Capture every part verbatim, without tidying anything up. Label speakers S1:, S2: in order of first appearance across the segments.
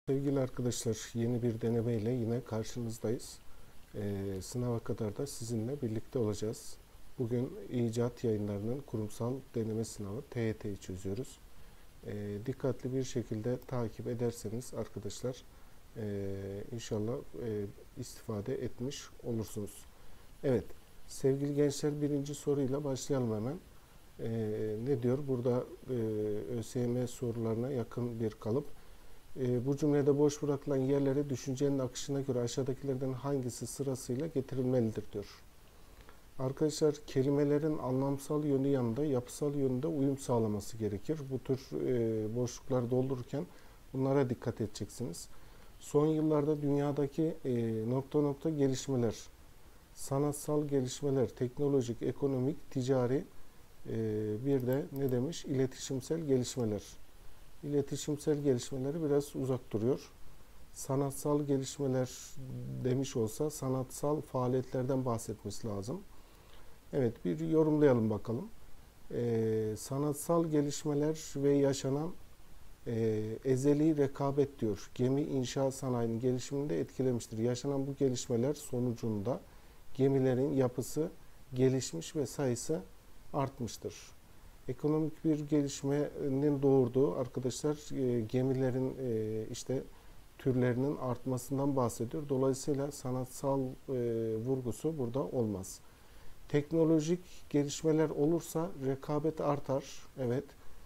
S1: Sevgili arkadaşlar, yeni bir deneme ile yine karşınızdayız. Ee, sınava kadar da sizinle birlikte olacağız. Bugün İcat Yayınları'nın kurumsal deneme sınavı T Y T'yi çözüyoruz. Ee, dikkatli bir şekilde takip ederseniz arkadaşlar e, inşallah e, istifade etmiş olursunuz. Evet, sevgili gençler, birinci soruyla başlayalım hemen. Ee, ne diyor? Burada e, ÖSYM sorularına yakın bir kalıp. E, bu cümlede boş bırakılan yerlere düşüncenin akışına göre aşağıdakilerden hangisi sırasıyla getirilmelidir diyor. Arkadaşlar, kelimelerin anlamsal yönü yanında yapısal yönünde uyum sağlaması gerekir. Bu tür e, boşlukları doldururken bunlara dikkat edeceksiniz. Son yıllarda dünyadaki e, nokta nokta gelişmeler, sanatsal gelişmeler, teknolojik, ekonomik, ticari, e, bir de ne demiş? İletişimsel gelişmeler. İletişimsel gelişmeleri biraz uzak duruyor. Sanatsal gelişmeler demiş olsa sanatsal faaliyetlerden bahsetmesi lazım. Evet, bir yorumlayalım bakalım. Ee, sanatsal gelişmeler ve yaşanan e, ezeli rekabet diyor. Gemi inşaat sanayinin gelişiminde etkilemiştir. Yaşanan bu gelişmeler sonucunda gemilerin yapısı gelişmiş ve sayısı artmıştır. Ekonomik bir gelişmenin doğurduğu arkadaşlar e, gemilerin e, işte türlerinin artmasından bahsediyor. Dolayısıyla sanatsal e, vurgusu burada olmaz. Teknolojik gelişmeler olursa rekabet artar. Evet.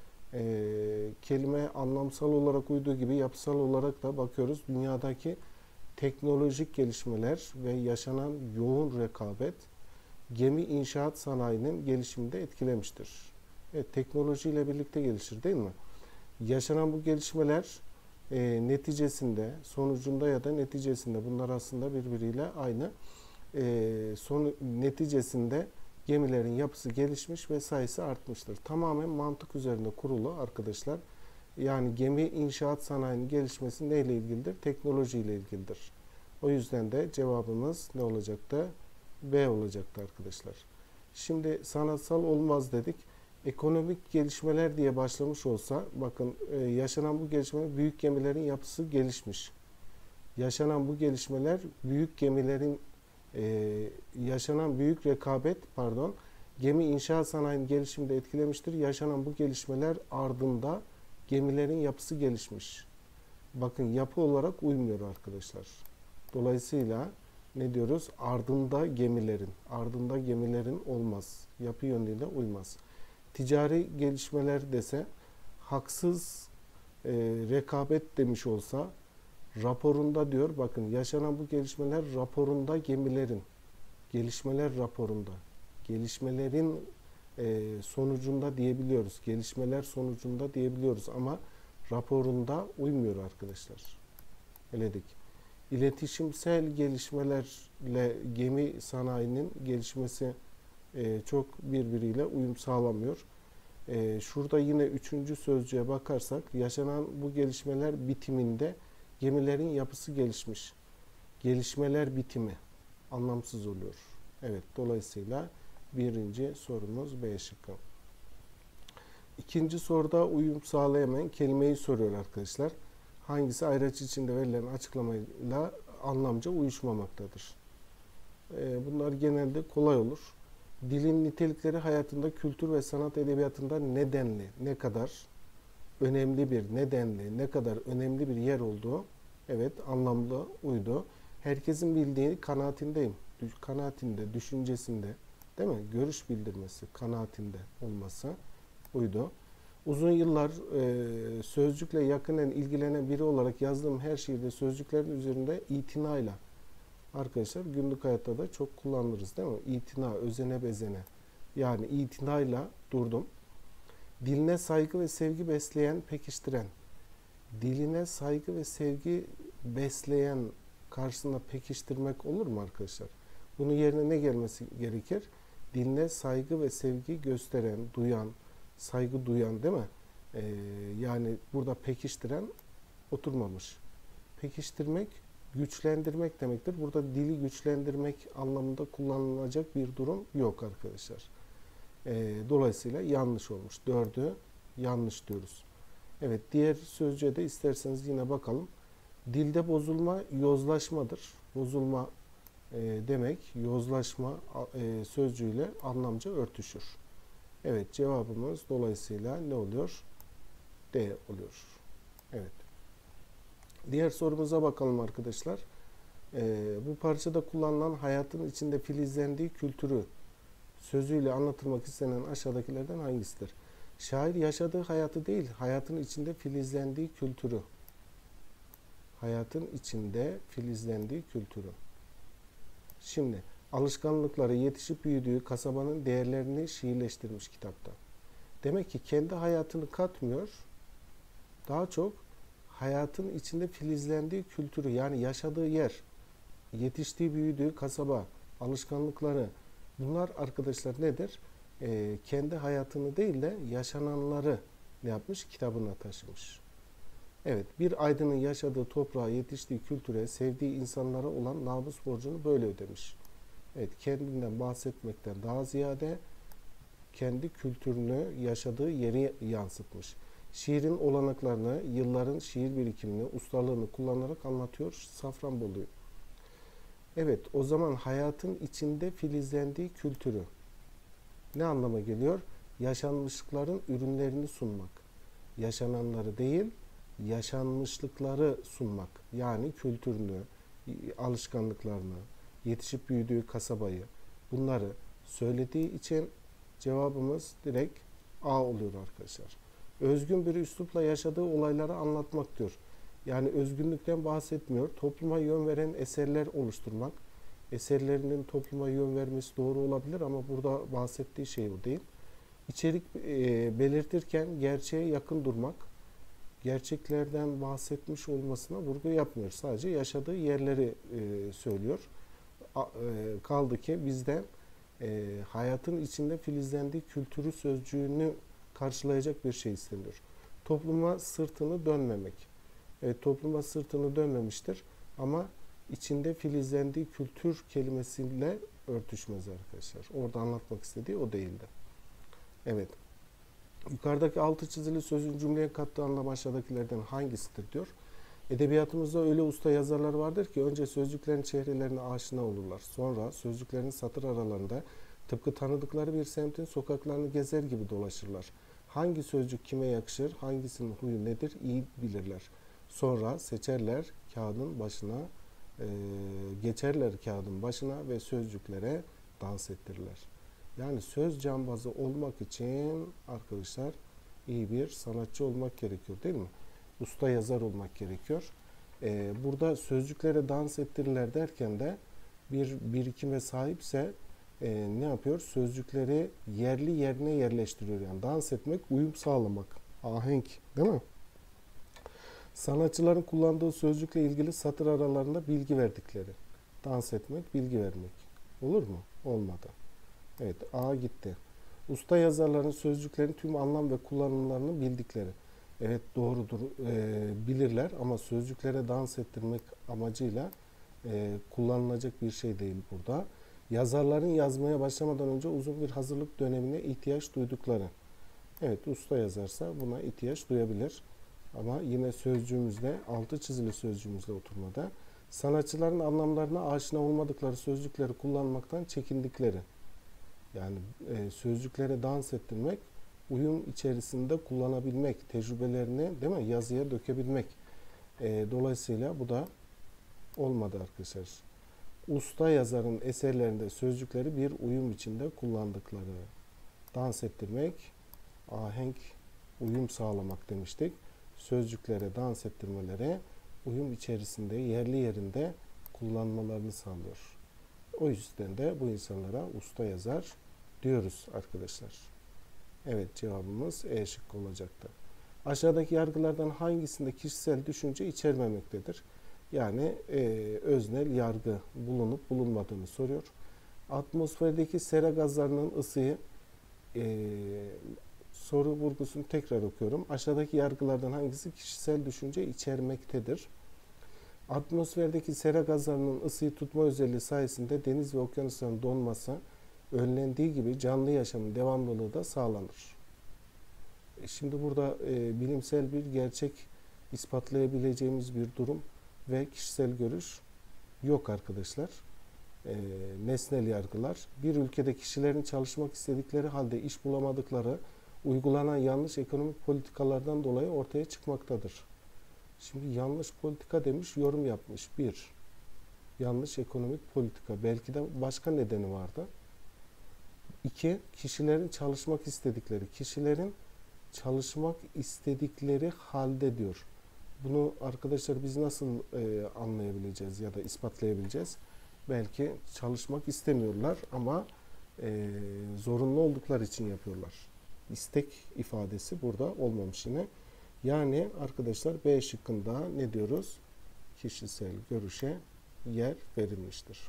S1: E, kelime anlamsal olarak uyduğu gibi yapısal olarak da bakıyoruz. Dünyadaki teknolojik gelişmeler ve yaşanan yoğun rekabet gemi inşaat sanayinin gelişiminde etkilemiştir. Evet, teknolojiyle birlikte gelişir değil mi? Yaşanan bu gelişmeler e, neticesinde, sonucunda ya da neticesinde, bunlar aslında birbiriyle aynı. E, son neticesinde gemilerin yapısı gelişmiş ve sayısı artmıştır. Tamamen mantık üzerinde kurulu arkadaşlar. Yani gemi inşaat sanayinin gelişmesi neyle ilgilidir? Teknolojiyle ilgilidir. O yüzden de cevabımız ne olacaktı? B olacaktı arkadaşlar. Şimdi sanatsal olmaz dedik. Ekonomik gelişmeler diye başlamış olsa, bakın yaşanan bu gelişmeler büyük gemilerin yapısı gelişmiş. Yaşanan bu gelişmeler büyük gemilerin e, yaşanan büyük rekabet pardon gemi inşaat sanayinin gelişiminde etkilemiştir. Yaşanan bu gelişmeler ardında gemilerin yapısı gelişmiş. Bakın, yapı olarak uymuyor arkadaşlar. Dolayısıyla ne diyoruz? Ardında gemilerin, ardında gemilerin olmaz. Yapı yönüyle uymaz. Ticari gelişmeler dese, haksız e, rekabet demiş olsa, raporunda diyor, bakın yaşanan bu gelişmeler raporunda gemilerin, gelişmeler raporunda, gelişmelerin e, sonucunda diyebiliyoruz. Gelişmeler sonucunda diyebiliyoruz ama raporunda uymuyor arkadaşlar. Öyle dedik. İletişimsel gelişmelerle gemi sanayinin gelişmesi e, çok birbiriyle uyum sağlamıyor. E, şurada yine üçüncü sözcüğe bakarsak, yaşanan bu gelişmeler bitiminde gemilerin yapısı gelişmiş. Gelişmeler bitimi anlamsız oluyor. Evet, dolayısıyla birinci sorumuz B şıkkı. İkinci soruda uyum sağlayamayan kelimeyi soruyor arkadaşlar. Hangisi ayraç içinde verilen açıklamayla anlamca uyuşmamaktadır? E, bunlar genelde kolay olur. Dilin nitelikleri hayatında, kültür ve sanat edebiyatında nedenli, ne kadar önemli bir nedenli, ne kadar önemli bir yer olduğu, evet, anlamlı uydu. Herkesin bildiği kanaatindeyim. Kanaatinde, düşüncesinde, değil mi? Görüş bildirmesi, kanaatinde olması uydu. Uzun yıllar e, sözcükle yakinen ilgilenen biri olarak yazdığım her şiirde sözcüklerin üzerinde itinayla, arkadaşlar günlük hayatta da çok kullanırız değil mi? İtina, özene bezene. Yani itinayla durdum. Diline saygı ve sevgi besleyen, pekiştiren. Diline saygı ve sevgi besleyen karşısında pekiştirmek olur mu arkadaşlar? Bunun yerine ne gelmesi gerekir? Diline saygı ve sevgi gösteren, duyan, saygı duyan, değil mi? Ee, yani burada pekiştiren oturmamış. Pekiştirmek, güçlendirmek demektir. Burada dili güçlendirmek anlamında kullanılacak bir durum yok arkadaşlar. E, dolayısıyla yanlış olmuş. Dördü yanlış diyoruz. Evet, diğer sözcüğe de isterseniz yine bakalım. Dilde bozulma yozlaşmadır. Bozulma e, demek yozlaşma e, sözcüğüyle anlamca örtüşür. Evet, cevabımız dolayısıyla ne oluyor? D oluyor. Evet. Diğer sorumuza bakalım arkadaşlar. Ee, bu parçada kullanılan hayatın içinde filizlendiği kültürü sözüyle anlatılmak istenen aşağıdakilerden hangisidir? Şair yaşadığı hayatı değil, hayatın içinde filizlendiği kültürü. Hayatın içinde filizlendiği kültürü. Şimdi alışkanlıkları yetişip büyüdüğü kasabanın değerlerini şiirleştirmiş kitapta. Demek ki kendi hayatını katmıyor, daha çok hayatın içinde filizlendiği kültürü, yani yaşadığı yer, yetiştiği büyüdüğü kasaba, alışkanlıkları, bunlar arkadaşlar nedir? Ee, kendi hayatını değil de yaşananları ne yapmış? Kitabına taşımış. Evet, bir aydının yaşadığı toprağa, yetiştiği kültüre, sevdiği insanlara olan namus borcunu böyle ödemiş. Evet, kendinden bahsetmekten daha ziyade kendi kültürünü, yaşadığı yeri yansıtmış. Şiirin olanaklarını, yılların şiir birikimini, ustalığını kullanarak anlatıyor Safranbolu'yu. Evet, o zaman hayatın içinde filizlendiği kültürü ne anlama geliyor? Yaşanmışlıkların ürünlerini sunmak. Yaşananları değil, yaşanmışlıkları sunmak. Yani kültürünü, alışkanlıklarını, yetişip büyüdüğü kasabayı, bunları söylediği için cevabımız direkt A oluyor arkadaşlar. Özgün bir üslupla yaşadığı olayları anlatmak diyor. Yani özgünlükten bahsetmiyor. Topluma yön veren eserler oluşturmak. Eserlerinin topluma yön vermesi doğru olabilir ama burada bahsettiği şey o değil. İçerik e, belirtirken gerçeğe yakın durmak. Gerçeklerden bahsetmiş olmasına vurgu yapmıyor. Sadece yaşadığı yerleri e, söylüyor. A, e, kaldı ki bizden e, hayatın içinde filizlendiği kültürü sözcüğünü karşılayacak bir şey isteniyor. Topluma sırtını dönmemek. Evet, topluma sırtını dönmemiştir ama içinde filizlendiği kültür kelimesiyle örtüşmez arkadaşlar. Orada anlatmak istediği o değildi. Evet. Yukarıdaki altı çizili sözün cümleye kattığı anlam aşağıdakilerden hangisidir diyor. Edebiyatımızda öyle usta yazarlar vardır ki önce sözcüklerin çehrelerine aşina olurlar. Sonra sözcüklerin satır aralarında tıpkı tanıdıkları bir semtin sokaklarını gezer gibi dolaşırlar. Hangi sözcük kime yakışır, hangisinin huyu nedir iyi bilirler. Sonra seçerler kağıdın başına, e, geçerler kağıdın başına ve sözcüklere dans ettirirler. Yani söz cambazı olmak için arkadaşlar iyi bir sanatçı olmak gerekiyor değil mi? Usta yazar olmak gerekiyor. Ee, burada sözcüklere dans ettirirler derken de bir birikime sahipse e, ne yapıyor? Sözcükleri yerli yerine yerleştiriyor. Yani dans etmek, uyum sağlamak, ahenk değil mi? Sanatçıların kullandığı sözcükle ilgili satır aralarında bilgi verdikleri. Dans etmek, bilgi vermek. Olur mu? Olmadı. Evet, A gitti. Usta yazarların sözcüklerin tüm anlam ve kullanımlarını bildikleri. Evet, doğrudur, e, bilirler ama sözcüklere dans ettirmek amacıyla e, kullanılacak bir şey değil burada. Yazarların yazmaya başlamadan önce uzun bir hazırlık dönemine ihtiyaç duydukları. Evet, usta yazarsa buna ihtiyaç duyabilir. Ama yine sözcüğümüzde, altı çizili sözcüğümüzle oturmada sanatçıların anlamlarına aşina olmadıkları sözcükleri kullanmaktan çekindikleri. Yani e, sözcüklere dans ettirmek, uyum içerisinde kullanabilmek, tecrübelerini değil mi yazıya dökebilmek. E, dolayısıyla bu da olmadı arkadaşlar. Usta yazarın eserlerinde sözcükleri bir uyum içinde kullandıkları. Dans ettirmek, ahenk, uyum sağlamak demiştik. Sözcüklere dans ettirmelere uyum içerisinde, yerli yerinde kullanmalarını sağlıyor. O yüzden de bu insanlara usta yazar diyoruz arkadaşlar. Evet, cevabımız E şıkkı olacaktı. Aşağıdaki yargılardan hangisinde kişisel düşünce içermemektedir? Yani e, öznel yargı bulunup bulunmadığını soruyor. Atmosferdeki sera gazlarının ısıyı e, soru vurgusunu tekrar okuyorum. Aşağıdaki yargılardan hangisi kişisel düşünce içermektedir? Atmosferdeki sera gazlarının ısıyı tutma özelliği sayesinde deniz ve okyanusların donması önlendiği gibi canlı yaşamın devamlılığı da sağlanır. Şimdi burada e, bilimsel bir gerçek ispatlayabileceğimiz bir durum ve kişisel görüş yok arkadaşlar. E, nesnel yargılar bir ülkede kişilerin çalışmak istedikleri halde iş bulamadıkları uygulanan yanlış ekonomik politikalardan dolayı ortaya çıkmaktadır. Şimdi yanlış politika demiş, yorum yapmış. Bir, yanlış ekonomik politika. Belki de başka nedeni vardı. İki, kişilerin çalışmak istedikleri. Kişilerin çalışmak istedikleri halde diyor. Bunu arkadaşlar biz nasıl e, anlayabileceğiz ya da ispatlayabileceğiz? Belki çalışmak istemiyorlar ama e, zorunlu oldukları için yapıyorlar. İstek ifadesi burada olmamış yine. Yani arkadaşlar B şıkkında ne diyoruz? Kişisel görüşe yer verilmiştir.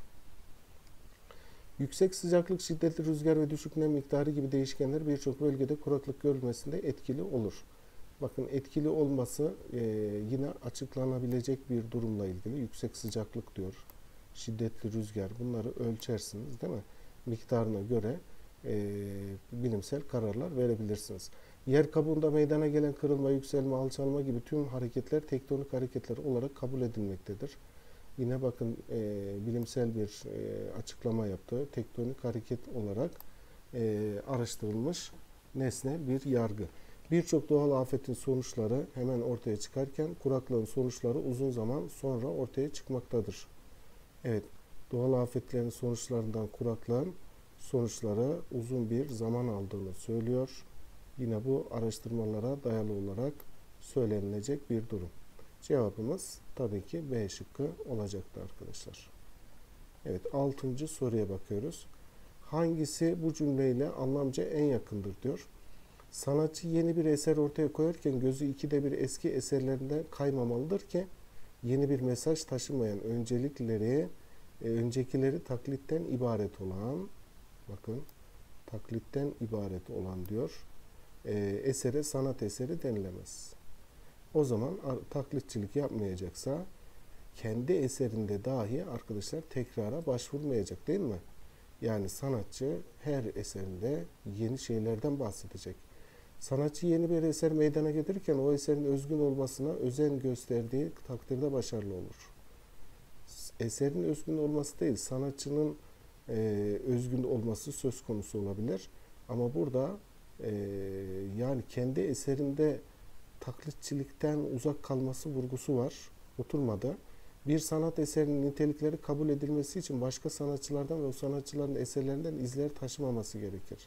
S1: Yüksek sıcaklık, şiddetli rüzgar ve düşük nem miktarı gibi değişkenler birçok bölgede kuraklık görülmesinde etkili olur. Bakın etkili olması e, yine açıklanabilecek bir durumla ilgili. Yüksek sıcaklık diyor, şiddetli rüzgar, bunları ölçersiniz değil mi? Miktarına göre e, bilimsel kararlar verebilirsiniz. Yer kabuğunda meydana gelen kırılma, yükselme, alçalma gibi tüm hareketler tektonik hareketler olarak kabul edilmektedir. Yine bakın e, bilimsel bir e, açıklama yaptı. Tektonik hareket olarak e, araştırılmış nesne bir yargı. Birçok doğal afetin sonuçları hemen ortaya çıkarken kuraklığın sonuçları uzun zaman sonra ortaya çıkmaktadır. Evet, doğal afetlerin sonuçlarından kuraklığın sonuçları uzun bir zaman aldığını söylüyor. Yine bu araştırmalara dayalı olarak söylenilecek bir durum. Cevabımız tabii ki B şıkkı olacaktı arkadaşlar. Evet, altıncı soruya bakıyoruz. Hangisi bu cümleyle anlamca en yakındır diyor. Sanatçı yeni bir eser ortaya koyarken gözü ikide bir eski eserlerinde kaymamalıdır ki yeni bir mesaj taşımayan öncelikleri, e, öncekileri taklitten ibaret olan, bakın taklitten ibaret olan diyor, e, esere sanat eseri denilemez. O zaman taklitçilik yapmayacaksa kendi eserinde dahi arkadaşlar tekrara başvurmayacak değil mi? Yani sanatçı her eserinde yeni şeylerden bahsedecek. Sanatçı yeni bir eser meydana getirirken o eserin özgün olmasına özen gösterdiği takdirde başarılı olur. Eserin özgün olması değil, sanatçının e, özgün olması söz konusu olabilir. Ama burada e, yani kendi eserinde taklitçilikten uzak kalması vurgusu var. Oturmadı. Bir sanat eserinin nitelikleri kabul edilmesi için başka sanatçılardan ve o sanatçıların eserlerinden izler taşımaması gerekir.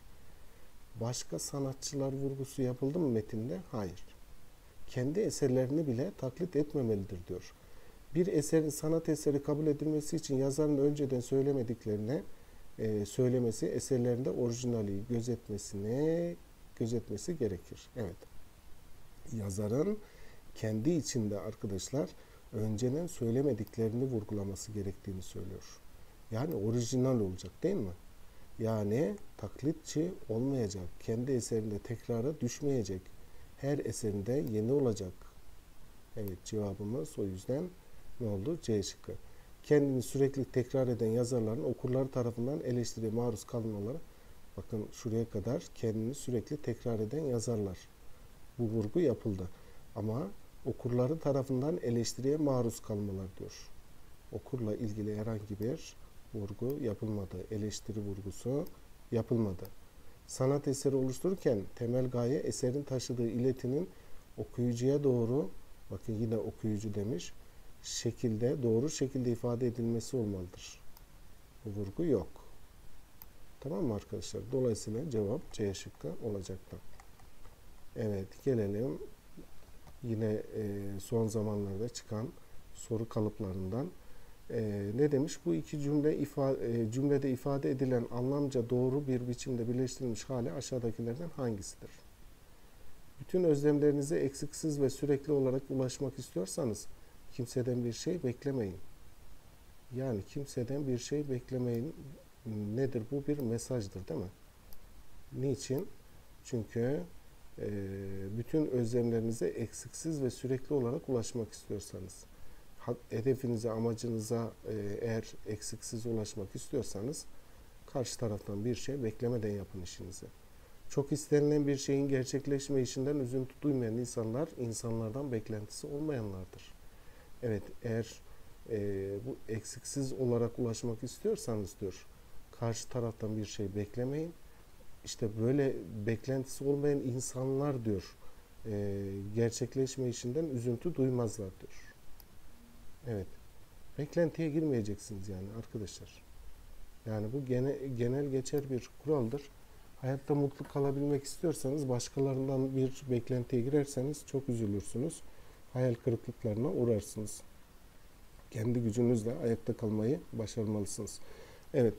S1: Başka sanatçılar vurgusu yapıldı mı metinde? Hayır. Kendi eserlerini bile taklit etmemelidir diyor. Bir eserin sanat eseri kabul edilmesi için yazarın önceden söylemediklerine e, söylemesi eserlerinde orijinali gözetmesine gözetmesi gerekir. Evet. Yazarın kendi içinde arkadaşlar önceden söylemediklerini vurgulaması gerektiğini söylüyor. Yani orijinal olacak değil mi? Yani taklitçi olmayacak. Kendi eserinde tekrara düşmeyecek. Her eserinde yeni olacak. Evet, cevabımız o yüzden ne oldu? C şıkkı. Kendini sürekli tekrar eden yazarların okurlar tarafından eleştiriye maruz kalmaları. Bakın şuraya kadar kendini sürekli tekrar eden yazarlar. Bu vurgu yapıldı. Ama okurları tarafından eleştiriye maruz kalmalar diyor. Okurla ilgili herhangi bir vurgu yapılmadı. Eleştiri vurgusu yapılmadı. Sanat eseri oluştururken temel gaye eserin taşıdığı iletinin okuyucuya doğru, bakın yine okuyucu demiş, şekilde, doğru şekilde ifade edilmesi olmalıdır. Bu vurgu yok. Tamam mı arkadaşlar? Dolayısıyla cevap C şıkkı olacaktır. Evet, gelelim yine e, son zamanlarda çıkan soru kalıplarından. E, ne demiş? Bu iki cümle ifade, e, cümlede ifade edilen anlamca doğru bir biçimde birleştirilmiş hali aşağıdakilerden hangisidir? Bütün özlemlerinize eksiksiz ve sürekli olarak ulaşmak istiyorsanız kimseden bir şey beklemeyin. Yani kimseden bir şey beklemeyin. Nedir? Bu bir mesajdır değil mi? Niçin? Çünkü e, bütün özlemlerinize eksiksiz ve sürekli olarak ulaşmak istiyorsanız, hedefinize, amacınıza e, eğer eksiksiz ulaşmak istiyorsanız karşı taraftan bir şey beklemeden yapın işinizi. Çok istenilen bir şeyin gerçekleşme işinden üzüntü duymayan insanlar, insanlardan beklentisi olmayanlardır. Evet, eğer e, bu eksiksiz olarak ulaşmak istiyorsanız diyor, karşı taraftan bir şey beklemeyin. İşte böyle beklentisi olmayan insanlar diyor, e, gerçekleşme işinden üzüntü duymazlar diyor. Evet, beklentiye girmeyeceksiniz yani arkadaşlar. Yani bu gene, genel geçer bir kuraldır. Hayatta mutlu kalabilmek istiyorsanız başkalarından bir beklentiye girerseniz çok üzülürsünüz. Hayal kırıklıklarına uğrarsınız. Kendi gücünüzle ayakta kalmayı başarmalısınız. Evet,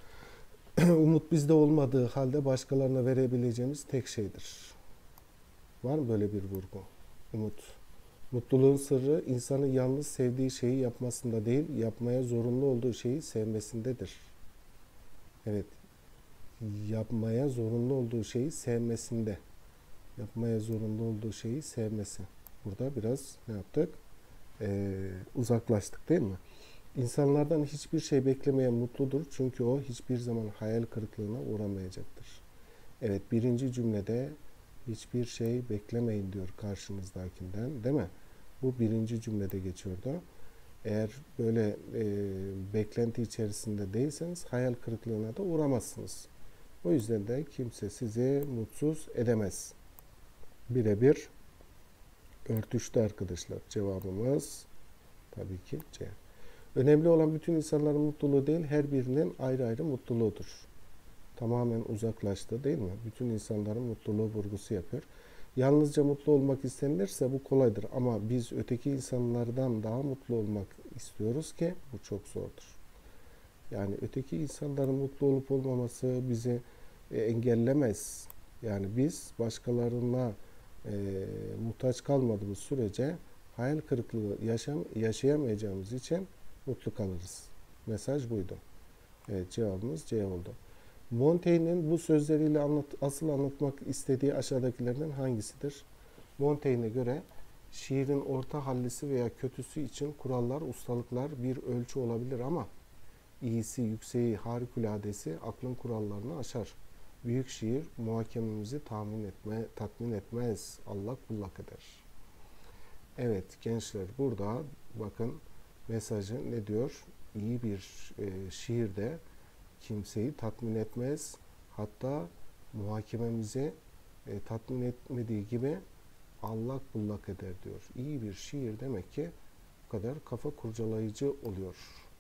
S1: umut bizde olmadığı halde başkalarına verebileceğimiz tek şeydir. Var mı böyle bir vurgu? Umut. Mutluluğun sırrı insanın yalnız sevdiği şeyi yapmasında değil, yapmaya zorunlu olduğu şeyi sevmesindedir. Evet, yapmaya zorunlu olduğu şeyi sevmesinde. Yapmaya zorunlu olduğu şeyi sevmesi. Burada biraz ne yaptık? Ee, uzaklaştık değil mi? İnsanlardan hiçbir şey beklemeye mutludur. Çünkü o hiçbir zaman hayal kırıklığına uğramayacaktır. Evet, birinci cümlede hiçbir şey beklemeyin diyor karşımızdakinden, değil mi? Bu birinci cümlede geçiyordu. Eğer böyle e, beklenti içerisinde değilseniz hayal kırıklığına da uğramazsınız. O yüzden de kimse sizi mutsuz edemez. Birebir örtüştü arkadaşlar. Cevabımız tabii ki C. Önemli olan bütün insanların mutluluğu değil, her birinin ayrı ayrı mutluluğudur. Tamamen uzaklaştı değil mi? Bütün insanların mutluluğu vurgusu yapıyor. Yalnızca mutlu olmak istenilirse bu kolaydır ama biz öteki insanlardan daha mutlu olmak istiyoruz ki bu çok zordur. Yani öteki insanların mutlu olup olmaması bizi e, engellemez. Yani biz başkalarına e, muhtaç kalmadığımız sürece hayal kırıklığı yaşam, yaşayamayacağımız için mutlu kalırız. Mesaj buydu. Evet, cevabımız C oldu. Montaigne'in bu sözleriyle anlat, asıl anlatmak istediği aşağıdakilerden hangisidir? Montaigne'e göre şiirin orta hallisi veya kötüsü için kurallar, ustalıklar bir ölçü olabilir ama iyisi, yükseği, harikuladesi aklın kurallarını aşar. Büyük şiir muhakememizi tahmin etme, tatmin etmez, allak bullak eder. Evet gençler, burada bakın mesajı ne diyor? İyi bir e, şiirde kimseyi tatmin etmez. Hatta muhakememizi e, tatmin etmediği gibi allak bullak eder diyor. İyi bir şiir demek ki bu kadar kafa kurcalayıcı oluyor.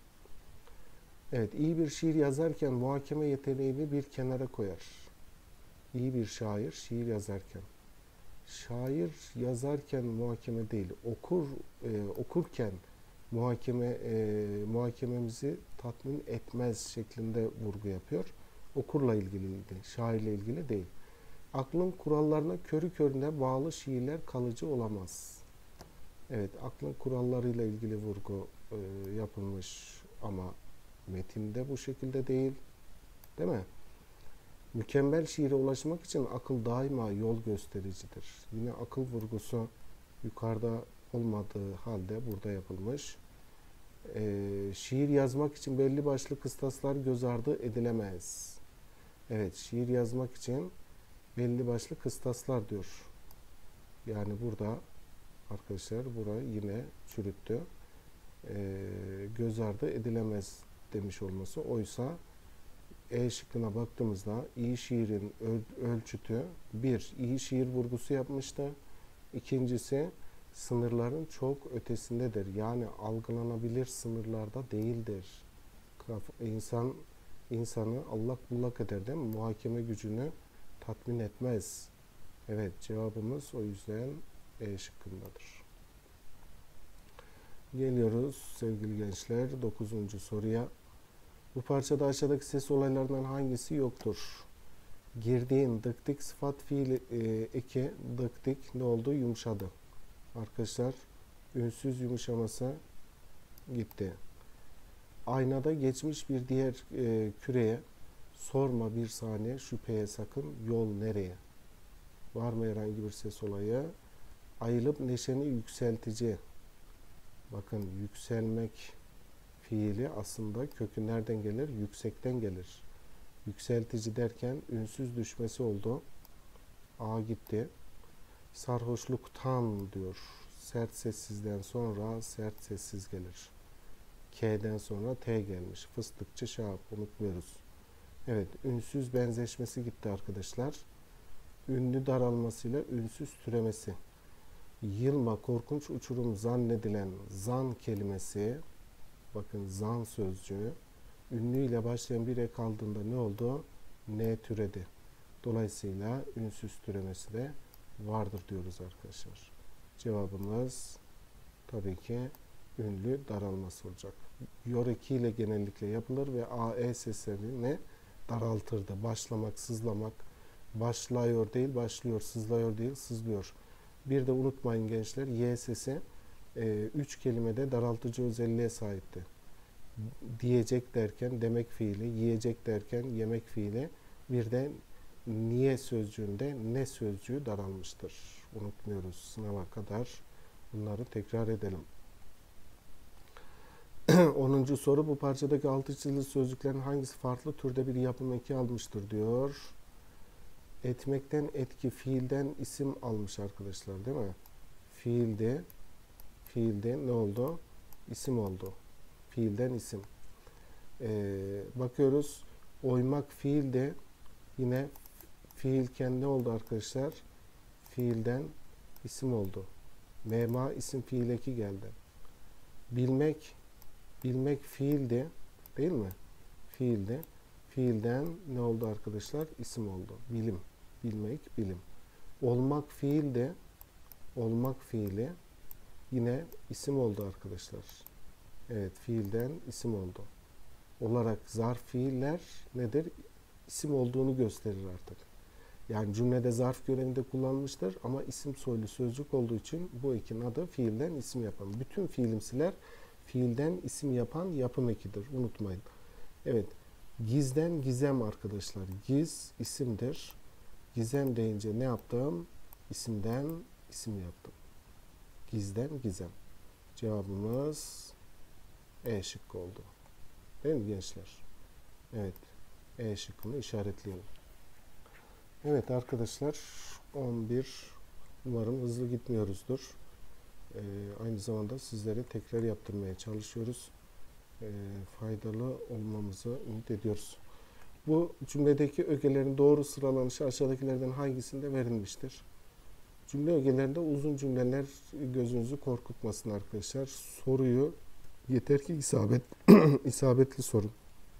S1: Evet, iyi bir şiir yazarken muhakeme yeteneğini bir kenara koyar. İyi bir şair şiir yazarken. Şair yazarken muhakeme değil, okur e, okurken muhakeme e, muhakememizi tatmin etmez şeklinde vurgu yapıyor. Okurla ilgiliydi, şairle ilgili değil. Aklın kurallarına körü körüne bağlı şiirler kalıcı olamaz. Evet, aklın kurallarıyla ilgili vurgu e, yapılmış ama metinde bu şekilde değil, değil mi? Mükemmel şiire ulaşmak için akıl daima yol göstericidir. Yine akıl vurgusu yukarıda olmadığı halde burada yapılmış. Ee, şiir yazmak için belli başlı kıstaslar göz ardı edilemez. Evet, şiir yazmak için belli başlı kıstaslar diyor. Yani burada arkadaşlar burayı yine çürüttü. Ee, göz ardı edilemez demiş olması. Oysa E şıkkına baktığımızda iyi şiirin ölçütü bir, iyi şiir vurgusu yapmıştı. İkincisi sınırların çok ötesindedir. Yani algılanabilir sınırlarda değildir. İnsan insanı allak bullak eder değil mi? Muhakeme gücünü tatmin etmez. Evet, cevabımız o yüzden E şıkkındadır. Geliyoruz sevgili gençler dokuzuncu soruya. Bu parçada aşağıdaki ses olaylarından hangisi yoktur? Girdiğin dıktik sıfat fiil e, eki dıktik ne oldu? Yumuşadı. Arkadaşlar ünsüz yumuşaması gitti. Aynada geçmiş bir diğer e, küreye sorma bir saniye şüpheye sakın yol nereye? Var mı herhangi bir ses olayı? Ayılıp neşeni yükseltici. Bakın yükselmek fiili aslında kökü nereden gelir? Yüksekten gelir. Yükseltici derken ünsüz düşmesi oldu. A gitti. Sarhoşluktan diyor. Sert sessizden sonra sert sessiz gelir. K'den sonra T gelmiş. Fıstıkçı Şahap, unutmuyoruz. Evet, ünsüz benzeşmesi gitti arkadaşlar. Ünlü daralmasıyla ünsüz türemesi. Yılma, korkunç uçurum zannedilen zan kelimesi, bakın zan sözcüğü, ünlü ile başlayan bir ek aldığında ne oldu? Ne türedi. Dolayısıyla ünsüz türemesi de vardır diyoruz arkadaşlar. Cevabımız tabii ki ünlü daralması olacak. Yoreki ile genellikle yapılır ve a e seslerini daraltırdı. Başlamak, sızlamak, başlıyor değil, başlıyor, sızlıyor değil, sızlıyor. Bir de unutmayın gençler, y sesi e, üç kelimede daraltıcı özelliğe sahipti. Diyecek derken demek fiili, yiyecek derken yemek fiili, bir de niye sözcüğünde ne sözcüğü daralmıştır. Unutmuyoruz sınava kadar. Bunları tekrar edelim. onuncu soru, bu parçadaki altı çizili sözcüklerin hangisi farklı türde bir yapım eki almıştır diyor. Etmekten etki, fiilden isim almış arkadaşlar, değil mi? Fiilde, fiilde ne oldu? İsim oldu. Fiilden isim. Ee, bakıyoruz. Oymak fiilde, yine fiilken ne oldu arkadaşlar? Fiilden isim oldu. Mema isim fiil eki geldi. Bilmek, bilmek fiildi, değil mi? Fiilde. Fiilden ne oldu arkadaşlar? İsim oldu. Bilim. Bilmek, bilim. Olmak fiilde, olmak fiili yine isim oldu arkadaşlar. Evet, fiilden isim oldu. Olarak zarf fiiller nedir? İsim olduğunu gösterir artık. Yani cümlede zarf görevinde kullanmıştır ama isim soylu sözcük olduğu için bu ekinin adı fiilden isim yapan. Bütün fiilimsiler fiilden isim yapan yapım ekidir. Unutmayın. Evet. Gizden gizem arkadaşlar. Giz isimdir. Gizem deyince ne yaptım? İsimden isim yaptım. Gizden gizem. Cevabımız E şıkkı oldu. Değil mi gençler? Evet. E şıkkını işaretleyelim. Evet arkadaşlar, on bir, umarım hızlı gitmiyoruzdur. Ee, aynı zamanda sizlere tekrar yaptırmaya çalışıyoruz. Ee, faydalı olmamızı ümit ediyoruz. Bu cümledeki ögelerin doğru sıralanışı aşağıdakilerden hangisinde verilmiştir? Cümle ögelerinde uzun cümleler gözünüzü korkutmasın arkadaşlar. Soruyu yeter ki isabet, isabetli sorun.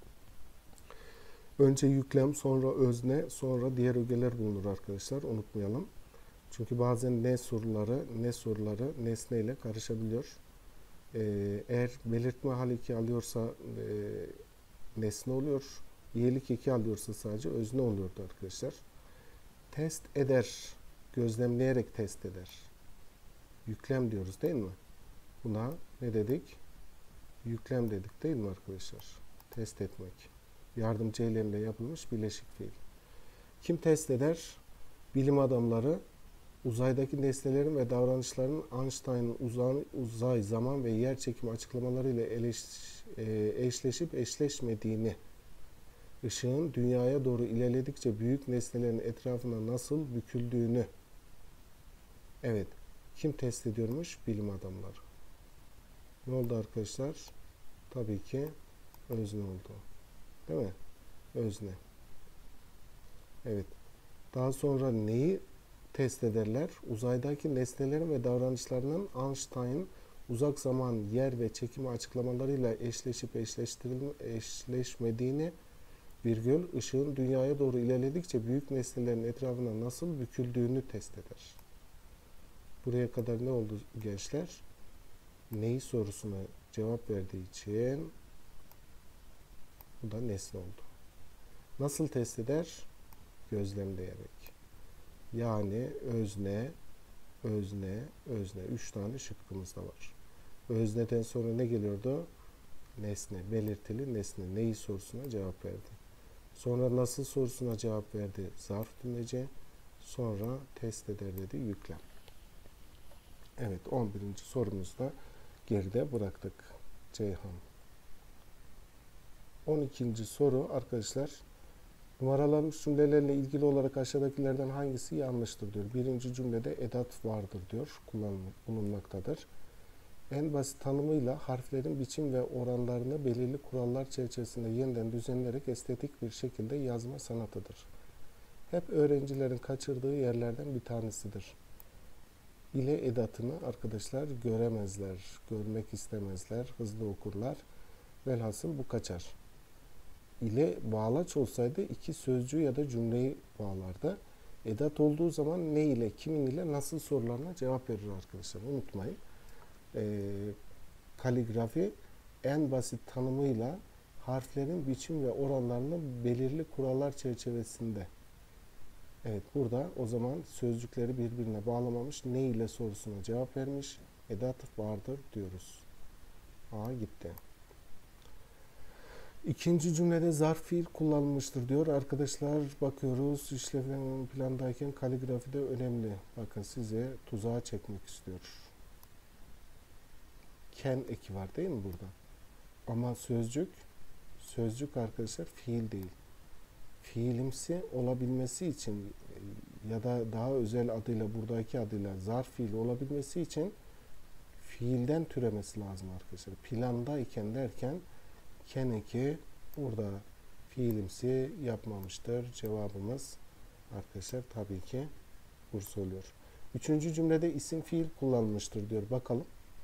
S1: Önce yüklem, sonra özne, sonra diğer ögeler bulunur arkadaşlar. Unutmayalım. Çünkü bazen ne soruları, ne soruları nesneyle karışabiliyor. Ee, eğer belirtme hal iki alıyorsa e, nesne oluyor. İyilik iki alıyorsa sadece özne oluyordu arkadaşlar. Test eder. Gözlemleyerek test eder. Yüklem diyoruz değil mi? Buna ne dedik? Yüklem dedik değil mi arkadaşlar? Test etmek. Yardımcı eylemle yapılmış birleşik fiil. Kim test eder? Bilim adamları uzaydaki nesnelerin ve davranışların Einstein'ın uzay, uzay, zaman ve yer çekimi açıklamalarıyla eleş, e, eşleşip eşleşmediğini, ışığın dünyaya doğru ilerledikçe büyük nesnelerin etrafına nasıl büküldüğünü, evet, kim test ediyormuş? Bilim adamları. Ne oldu arkadaşlar? Tabii ki özne oldu. Değil mi? Özne. Evet. Daha sonra neyi test ederler? Uzaydaki nesnelerin ve davranışlarının Einstein uzak zaman, yer ve çekimi açıklamalarıyla eşleşip eşleşmediğini, virgül, ışığın dünyaya doğru ilerledikçe büyük nesnelerin etrafına nasıl büküldüğünü test eder. Buraya kadar ne oldu gençler? Neyi sorusuna cevap verdiği için bu da nesne oldu. Nasıl test eder? Gözlemleyerek. Yani özne, özne, özne. Üç tane şıkkımız da var. Özneden sonra ne geliyordu? Nesne, belirtili nesne. Neyi sorusuna cevap verdi. Sonra nasıl sorusuna cevap verdi? Zarf tümleci. Sonra test eder dedi, yüklem. Evet, on birinci sorumuzda geride bıraktık. Ceyhan. on ikinci soru arkadaşlar. Numaralanmış cümlelerle ilgili olarak aşağıdakilerden hangisi yanlıştır diyor. Birinci cümlede edat vardır diyor. Kullanım, bulunmaktadır. En basit tanımıyla harflerin biçim ve oranlarını belirli kurallar çerçevesinde yeniden düzenleyerek estetik bir şekilde yazma sanatıdır. Hep öğrencilerin kaçırdığı yerlerden bir tanesidir. İle edatını arkadaşlar göremezler, görmek istemezler, hızlı okurlar. Velhasıl bu kaçar. İle bağlaç olsaydı iki sözcüğü ya da cümleyi bağlardı. Edat olduğu zaman ne ile, kimin ile, nasıl sorularına cevap verir arkadaşlar. Unutmayın. Ee, kaligrafi en basit tanımıyla harflerin biçim ve oranlarını belirli kurallar çerçevesinde. Evet, burada o zaman sözcükleri birbirine bağlamamış, ne ile sorusuna cevap vermiş, edat vardır diyoruz. A gitti. İkinci cümlede zarf fiil kullanılmıştır diyor. Arkadaşlar bakıyoruz, işlevlen plandayken kaligrafide önemli. Bakın size tuzağa çekmek istiyor. Ken eki var değil mi burada? Ama sözcük, sözcük arkadaşlar fiil değil. Fiilimsi olabilmesi için ya da daha özel adıyla buradaki adıyla zarf fiil olabilmesi için fiilden türemesi lazım arkadaşlar. Plandayken derken ken eki burada fiilimsi yapmamıştır. Cevabımız arkadaşlar tabii ki Bursa oluyor. Üçüncü cümlede isim fiil kullanılmıştır diyor. Bakalım.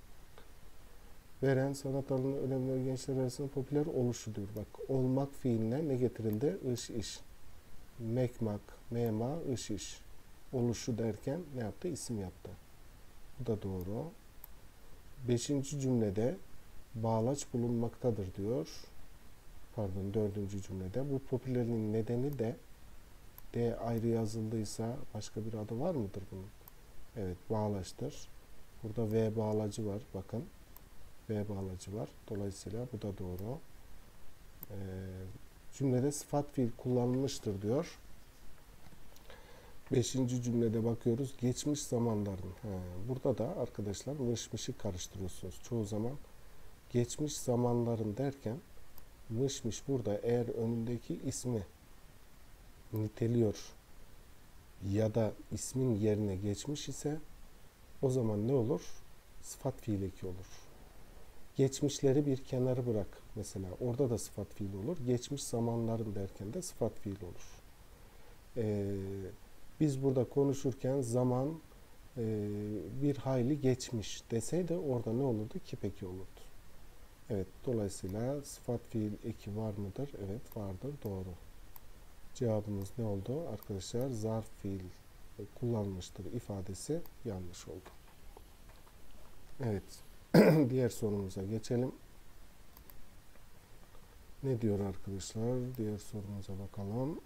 S1: Veren sanat alanı önemli gençler arasında popüler oluşu diyor. Bak olmak fiiline ne getirildi? Iş iş. Mekmak, mema, iş iş. Oluşu derken ne yaptı? İsim yaptı. Bu da doğru. Beşinci cümlede bağlaç bulunmaktadır diyor. Pardon dördüncü cümlede. Bu popülerliğin nedeni de D ayrı yazıldıysa başka bir adı var mıdır bunun? Evet bağlaçtır. Burada V bağlacı var. Bakın. V bağlacı var. Dolayısıyla bu da doğru. Ee, cümlede sıfat fiil kullanılmıştır diyor. Beşinci cümlede bakıyoruz. Geçmiş zamanların. He, burada da arkadaşlar mışmışı karıştırıyorsunuz. Çoğu zaman geçmiş zamanların derken mışmış burada eğer önündeki ismi niteliyor ya da ismin yerine geçmiş ise o zaman ne olur? Sıfat fiil eki olur. Geçmişleri bir kenara bırak mesela. Orada da sıfat fiil olur. Geçmiş zamanların derken de sıfat fiil olur. Ee, biz burada konuşurken zaman e, bir hayli geçmiş deseydi orada ne olurdu? Kip eki olurdu. Evet. Dolayısıyla sıfat fiil eki var mıdır? Evet vardır. Doğru. Cevabımız ne oldu? Arkadaşlar zarf fiil kullanmıştır ifadesi yanlış oldu. Evet. Diğer sorumuza geçelim. Ne diyor arkadaşlar? Diğer sorumuza bakalım.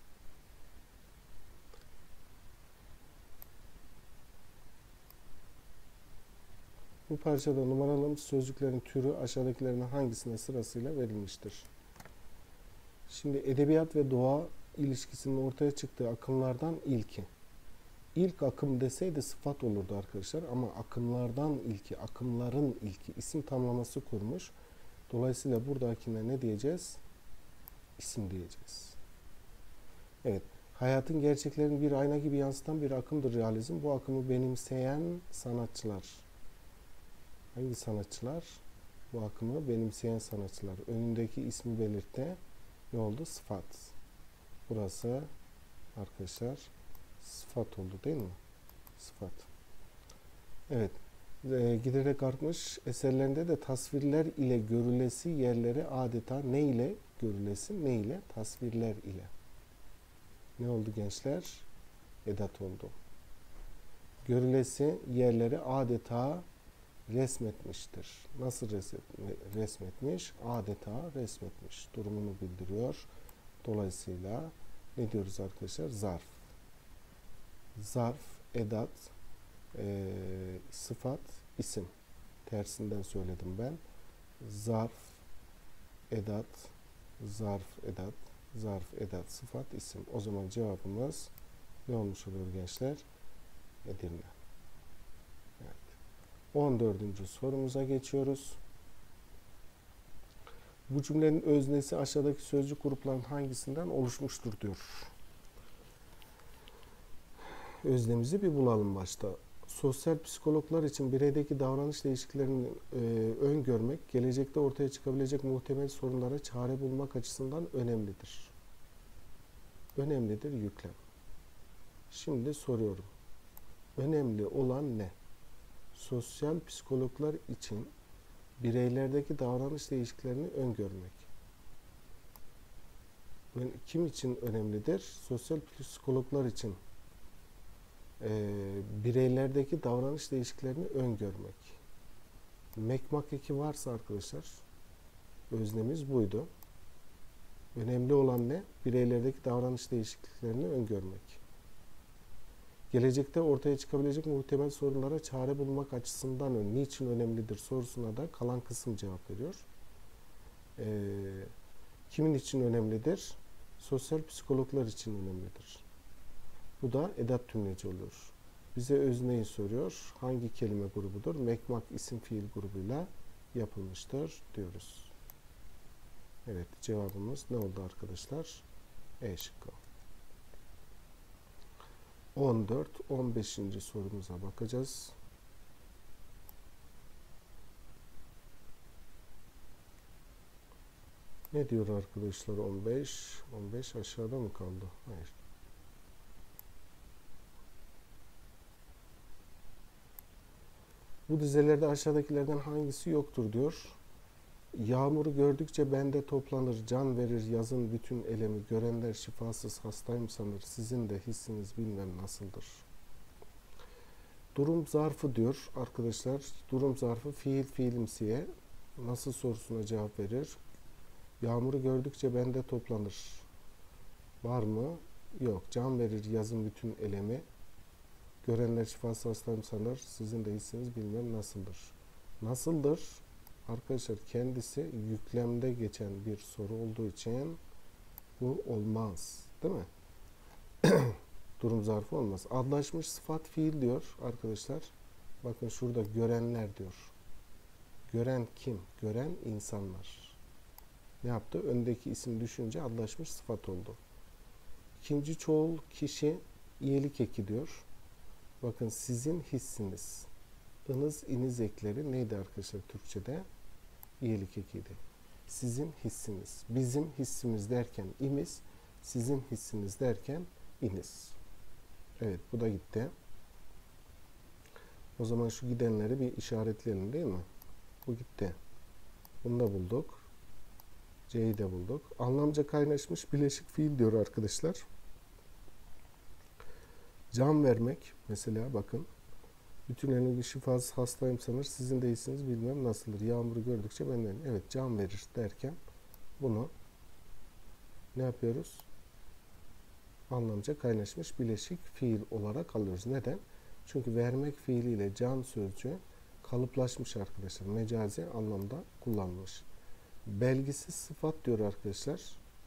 S1: Bu parçada numaralanmış sözcüklerin türü aşağıdakilerinin hangisine sırasıyla verilmiştir? Şimdi edebiyat ve doğa ilişkisinin ortaya çıktığı akımlardan ilki. İlk akım deseydi sıfat olurdu arkadaşlar ama akımlardan ilki, akımların ilki isim tamlaması kurmuş. Dolayısıyla buradakine ne diyeceğiz? İsim diyeceğiz. Evet. Hayatın gerçeklerini bir ayna gibi yansıtan bir akımdır realizm. Bu akımı benimseyen sanatçılar. Hangi sanatçılar? Bu akımı benimseyen sanatçılar. Önündeki ismi belirtte ne oldu? Sıfat. Burası arkadaşlar sıfat oldu değil mi? Sıfat. Evet. E, giderek artmış eserlerinde de tasvirler ile görülesi yerleri adeta ne ile görülesi? Ne ile? Tasvirler ile. Ne oldu gençler? Edat oldu. Görülesi yerleri adeta resmetmiştir. Nasıl resmetmiş? Adeta resmetmiş. Durumunu bildiriyor. Dolayısıyla ne diyoruz arkadaşlar? Zarf. Zarf, edat, e, sıfat, isim. Tersinden söyledim ben. Zarf, edat, zarf, edat, zarf, edat, sıfat, isim. O zaman cevabımız ne olmuş oluyor gençler? Edirne. Evet. on dördüncü sorumuza geçiyoruz. Bu cümlenin öznesi aşağıdaki sözcük gruplarının hangisinden oluşmuştur diyor. Öznemizi bir bulalım başta. Sosyal psikologlar için bireydeki davranış değişikliklerini e, öngörmek, gelecekte ortaya çıkabilecek muhtemel sorunlara çare bulmak açısından önemlidir. Önemlidir yüklem. Şimdi soruyorum. Önemli olan ne? Sosyal psikologlar için bireylerdeki davranış değişikliklerini öngörmek. Kim için önemlidir? Sosyal psikologlar için e, bireylerdeki davranış değişikliklerini öngörmek. Mekmak eki varsa arkadaşlar, öznemiz buydu. Önemli olan ne? Bireylerdeki davranış değişikliklerini öngörmek. Gelecekte ortaya çıkabilecek muhtemel sorunlara çare bulmak açısından niçin önemlidir sorusuna da kalan kısım cevap veriyor. Ee, kimin için önemlidir? Sosyal psikologlar için önemlidir. Bu da edat tümleci oluyor. Bize özneyi soruyor. Hangi kelime grubudur? Mekmak isim fiil grubuyla yapılmıştır diyoruz. Evet, cevabımız ne oldu arkadaşlar? E şıkkı. on dört on beşinci sorumuza bakacağız. Ne diyor arkadaşlar on beş? on beş aşağıda mı kaldı? Hayır. Bu dizelerde aşağıdakilerden hangisi yoktur diyor. Yağmuru gördükçe bende toplanır, can verir yazın bütün elemi, görenler şifasız hastayım sanır, sizin de hissiniz bilmem nasıldır. Durum zarfı diyor arkadaşlar, durum zarfı fiil fiilimsiye nasıl sorusuna cevap verir. Yağmuru gördükçe bende toplanır. Var mı? Yok. Can verir yazın bütün elemi, görenler şifasız hastayım sanır, sizin de hissiniz bilmem nasıldır. Nasıldır? Arkadaşlar kendisi yüklemde geçen bir soru olduğu için bu olmaz. Değil mi? Durum zarfı olmaz. Adlaşmış sıfat fiil diyor arkadaşlar. Bakın şurada görenler diyor. Gören kim? Gören insanlar. Ne yaptı? Öndeki isim düşünce adlaşmış sıfat oldu. İkinci çoğul kişi iyilik eki diyor. Bakın sizin hissiniz. Inız iniz ekleri neydi arkadaşlar Türkçe'de? İyilik ekiydi. Sizin hissiniz. Bizim hissimiz derken imiz, sizin hissiniz derken iniz. Evet, bu da gitti. O zaman şu gidenleri bir işaretleyelim değil mi? Bu gitti. Bunu da bulduk. C'yi de bulduk. Anlamca kaynaşmış bileşik fiil diyor arkadaşlar. Can vermek mesela bakın. Bütün elimde şifasız hastayım sanır. Sizin de iyisiniz bilmem nasıldır. Yağmuru gördükçe benden. Evet, can verir derken bunu ne yapıyoruz? Anlamca kaynaşmış bileşik fiil olarak alıyoruz. Neden? Çünkü vermek fiiliyle can sözcüğü kalıplaşmış arkadaşlar. Mecazi anlamda kullanılmış. Belgisiz sıfat diyor arkadaşlar.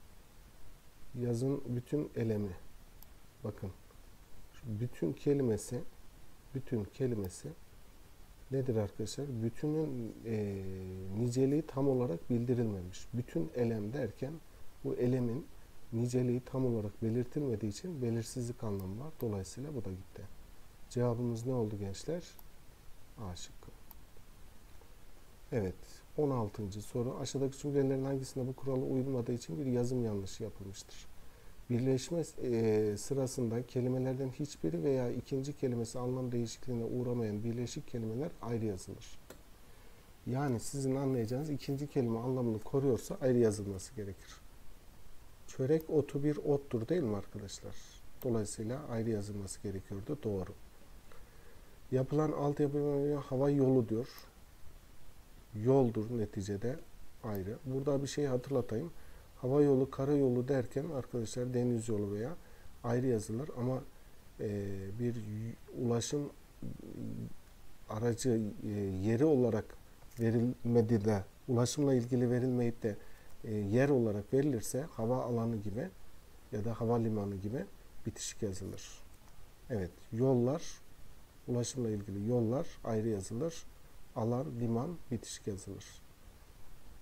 S1: Yazın bütün elemi. Bakın. Bütün kelimesi bütün kelimesi nedir arkadaşlar? Bütünün e, niceliği tam olarak bildirilmemiş. Bütün elem derken bu elemin niceliği tam olarak belirtilmediği için belirsizlik anlamı var. Dolayısıyla bu da gitti. Cevabımız ne oldu gençler? A şıkkı. Evet. on altıncı soru. Aşağıdaki cümlelerin hangisinde bu kurala uyulmadığı için bir yazım yanlışı yapılmıştır? Birleşme e, sırasında kelimelerden hiçbiri veya ikinci kelimesi anlam değişikliğine uğramayan birleşik kelimeler ayrı yazılır. Yani sizin anlayacağınız ikinci kelime anlamını koruyorsa ayrı yazılması gerekir. Çörek otu bir ottur değil mi arkadaşlar? Dolayısıyla ayrı yazılması gerekiyordu. Doğru. Yapılan altyapı hava yolu diyor. Yoldur neticede ayrı. Burada bir şey hatırlatayım. Hava yolu, karayolu derken arkadaşlar deniz yolu veya ayrı yazılır ama e, bir ulaşım aracı e, yeri olarak verilmedi de ulaşımla ilgili verilmeyip de e, yer olarak verilirse hava alanı gibi ya da havalimanı gibi bitişik yazılır. Evet, yollar, ulaşımla ilgili yollar ayrı yazılır. Alan, liman bitişik yazılır.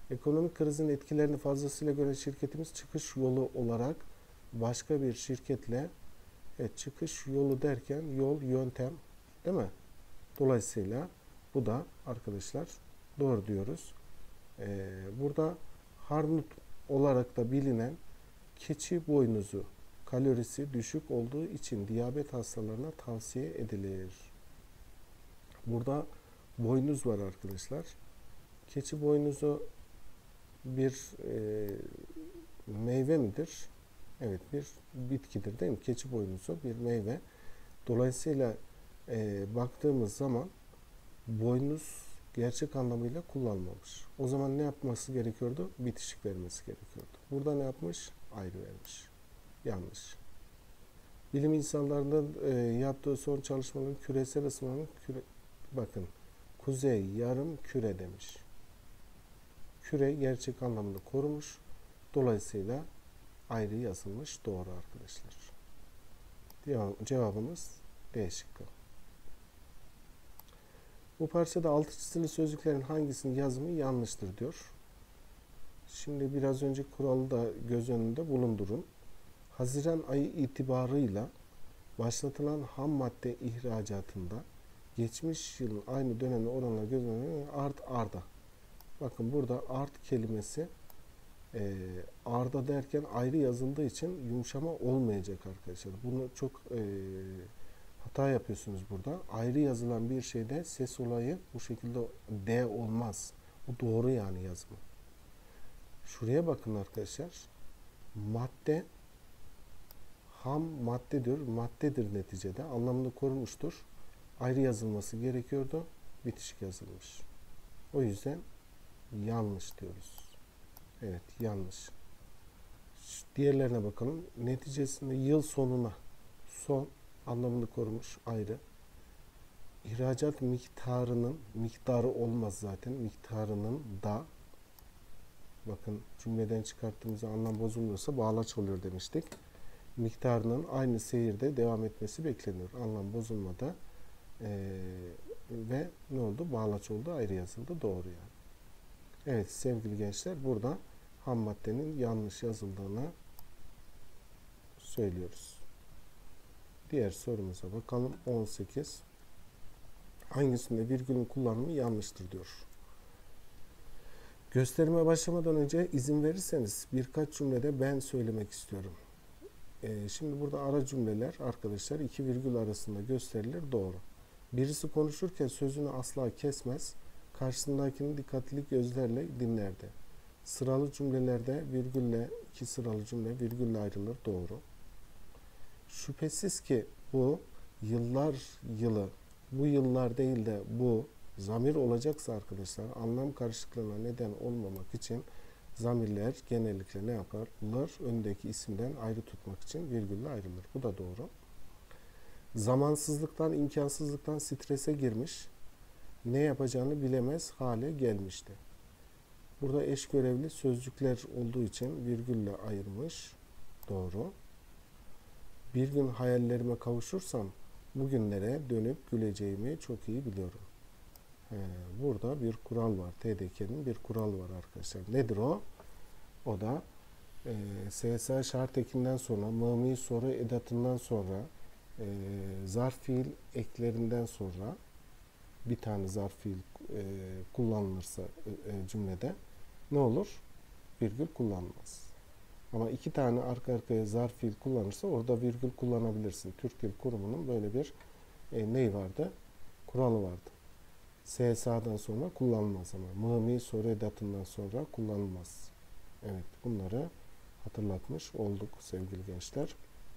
S1: Ekonomik krizin etkilerini fazlasıyla gören şirketimiz çıkış yolu olarak başka bir şirketle, evet, çıkış yolu derken yol, yöntem, değil mi? Dolayısıyla bu da arkadaşlar doğru diyoruz. Ee, burada Harnut olarak da bilinen keçi boynuzu kalorisi düşük olduğu için diyabet hastalarına tavsiye edilir. Burada boynuz var arkadaşlar. Keçi boynuzu bir e, meyve midir? Evet, bir bitkidir değil mi? Keçi boynuzu bir meyve. Dolayısıyla e, baktığımız zaman boynuz gerçek anlamıyla kullanılmamış. O zaman ne yapması gerekiyordu? Bitişik vermesi gerekiyordu. Burada ne yapmış? Ayrı vermiş. Yanlış. Bilim insanlarının e, yaptığı son çalışmanın küresel ısınmanın küre, bakın kuzey yarım küre demiş. Küre gerçek anlamını korumuş. Dolayısıyla ayrı yazılmış. Doğru arkadaşlar. Cevabımız D şıkkı. Bu parçada altı çizili sözcüklerin hangisinin yazımı yanlıştır diyor. Şimdi biraz önce kuralı da göz önünde bulundurun. Haziran ayı itibarıyla başlatılan ham madde ihracatında geçmiş yılın aynı dönemle oranla göz önünde art arda. Bakın burada art kelimesi e, arda derken ayrı yazıldığı için yumuşama olmayacak arkadaşlar. Bunu çok e, hata yapıyorsunuz burada. Ayrı yazılan bir şeyde ses olayı bu şekilde D olmaz. Bu doğru yani yazımı. Şuraya bakın arkadaşlar. Madde ham madde diyor. Maddedir neticede. Anlamını korumuştur. Ayrı yazılması gerekiyordu. Bitişik yazılmış. O yüzden yanlış diyoruz. Evet, yanlış. Diğerlerine bakalım. Neticesinde yıl sonuna son anlamını korumuş ayrı. İhracat miktarının miktarı olmaz zaten. Miktarının da bakın cümleden çıkarttığımız anlam bozulmuyorsa bağlaç oluyor demiştik. Miktarının aynı seyirde devam etmesi bekleniyor. Anlam bozulmadı. Ee, ve ne oldu? Bağlaç oldu. Ayrı yazıldı. Doğru yani. Evet sevgili gençler, burada ham maddenin yanlış yazıldığını söylüyoruz. Diğer sorumuza bakalım. on sekiz. Hangisinde virgülün kullanımı yanlıştır diyor. Gösterime başlamadan önce izin verirseniz birkaç cümlede ben söylemek istiyorum. Ee, şimdi burada ara cümleler arkadaşlar iki virgül arasında gösterilir. Doğru. Birisi konuşurken sözünü asla kesmez. Karşısındakini dikkatli gözlerle dinlerdi. Sıralı cümlelerde virgülle, iki sıralı cümle virgülle ayrılır. Doğru. Şüphesiz ki bu yıllar yılı, bu yıllar değil de bu zamir olacaksa arkadaşlar anlam karışıklığına neden olmamak için zamirler genellikle ne yapılır? Öndeki isimden ayrı tutmak için virgülle ayrılır. Bu da doğru. Zamansızlıktan, imkansızlıktan strese girmiş, ne yapacağını bilemez hale gelmişti. Burada eş görevli sözcükler olduğu için virgülle ayırmış. Doğru. Bir gün hayallerime kavuşursam bugünlere dönüp güleceğimi çok iyi biliyorum. He, burada bir kural var. T D K'nin bir kuralı var arkadaşlar. Nedir o? O da e, S S A şart ekinden sonra, mımi soru edatından sonra, e, zarf fiil eklerinden sonra bir tane zarf fiil e, kullanılırsa e, cümlede ne olur? Virgül kullanılmaz. Ama iki tane arka arkaya zarf fiil kullanırsa orada virgül kullanabilirsin. Türk Dil Kurumu'nun böyle bir e, neyi vardı? Kuralı vardı. S S A'dan sonra kullanılmaz ama. Mımi soru edatından sonra kullanılmaz. Evet, bunları hatırlatmış olduk sevgili gençler.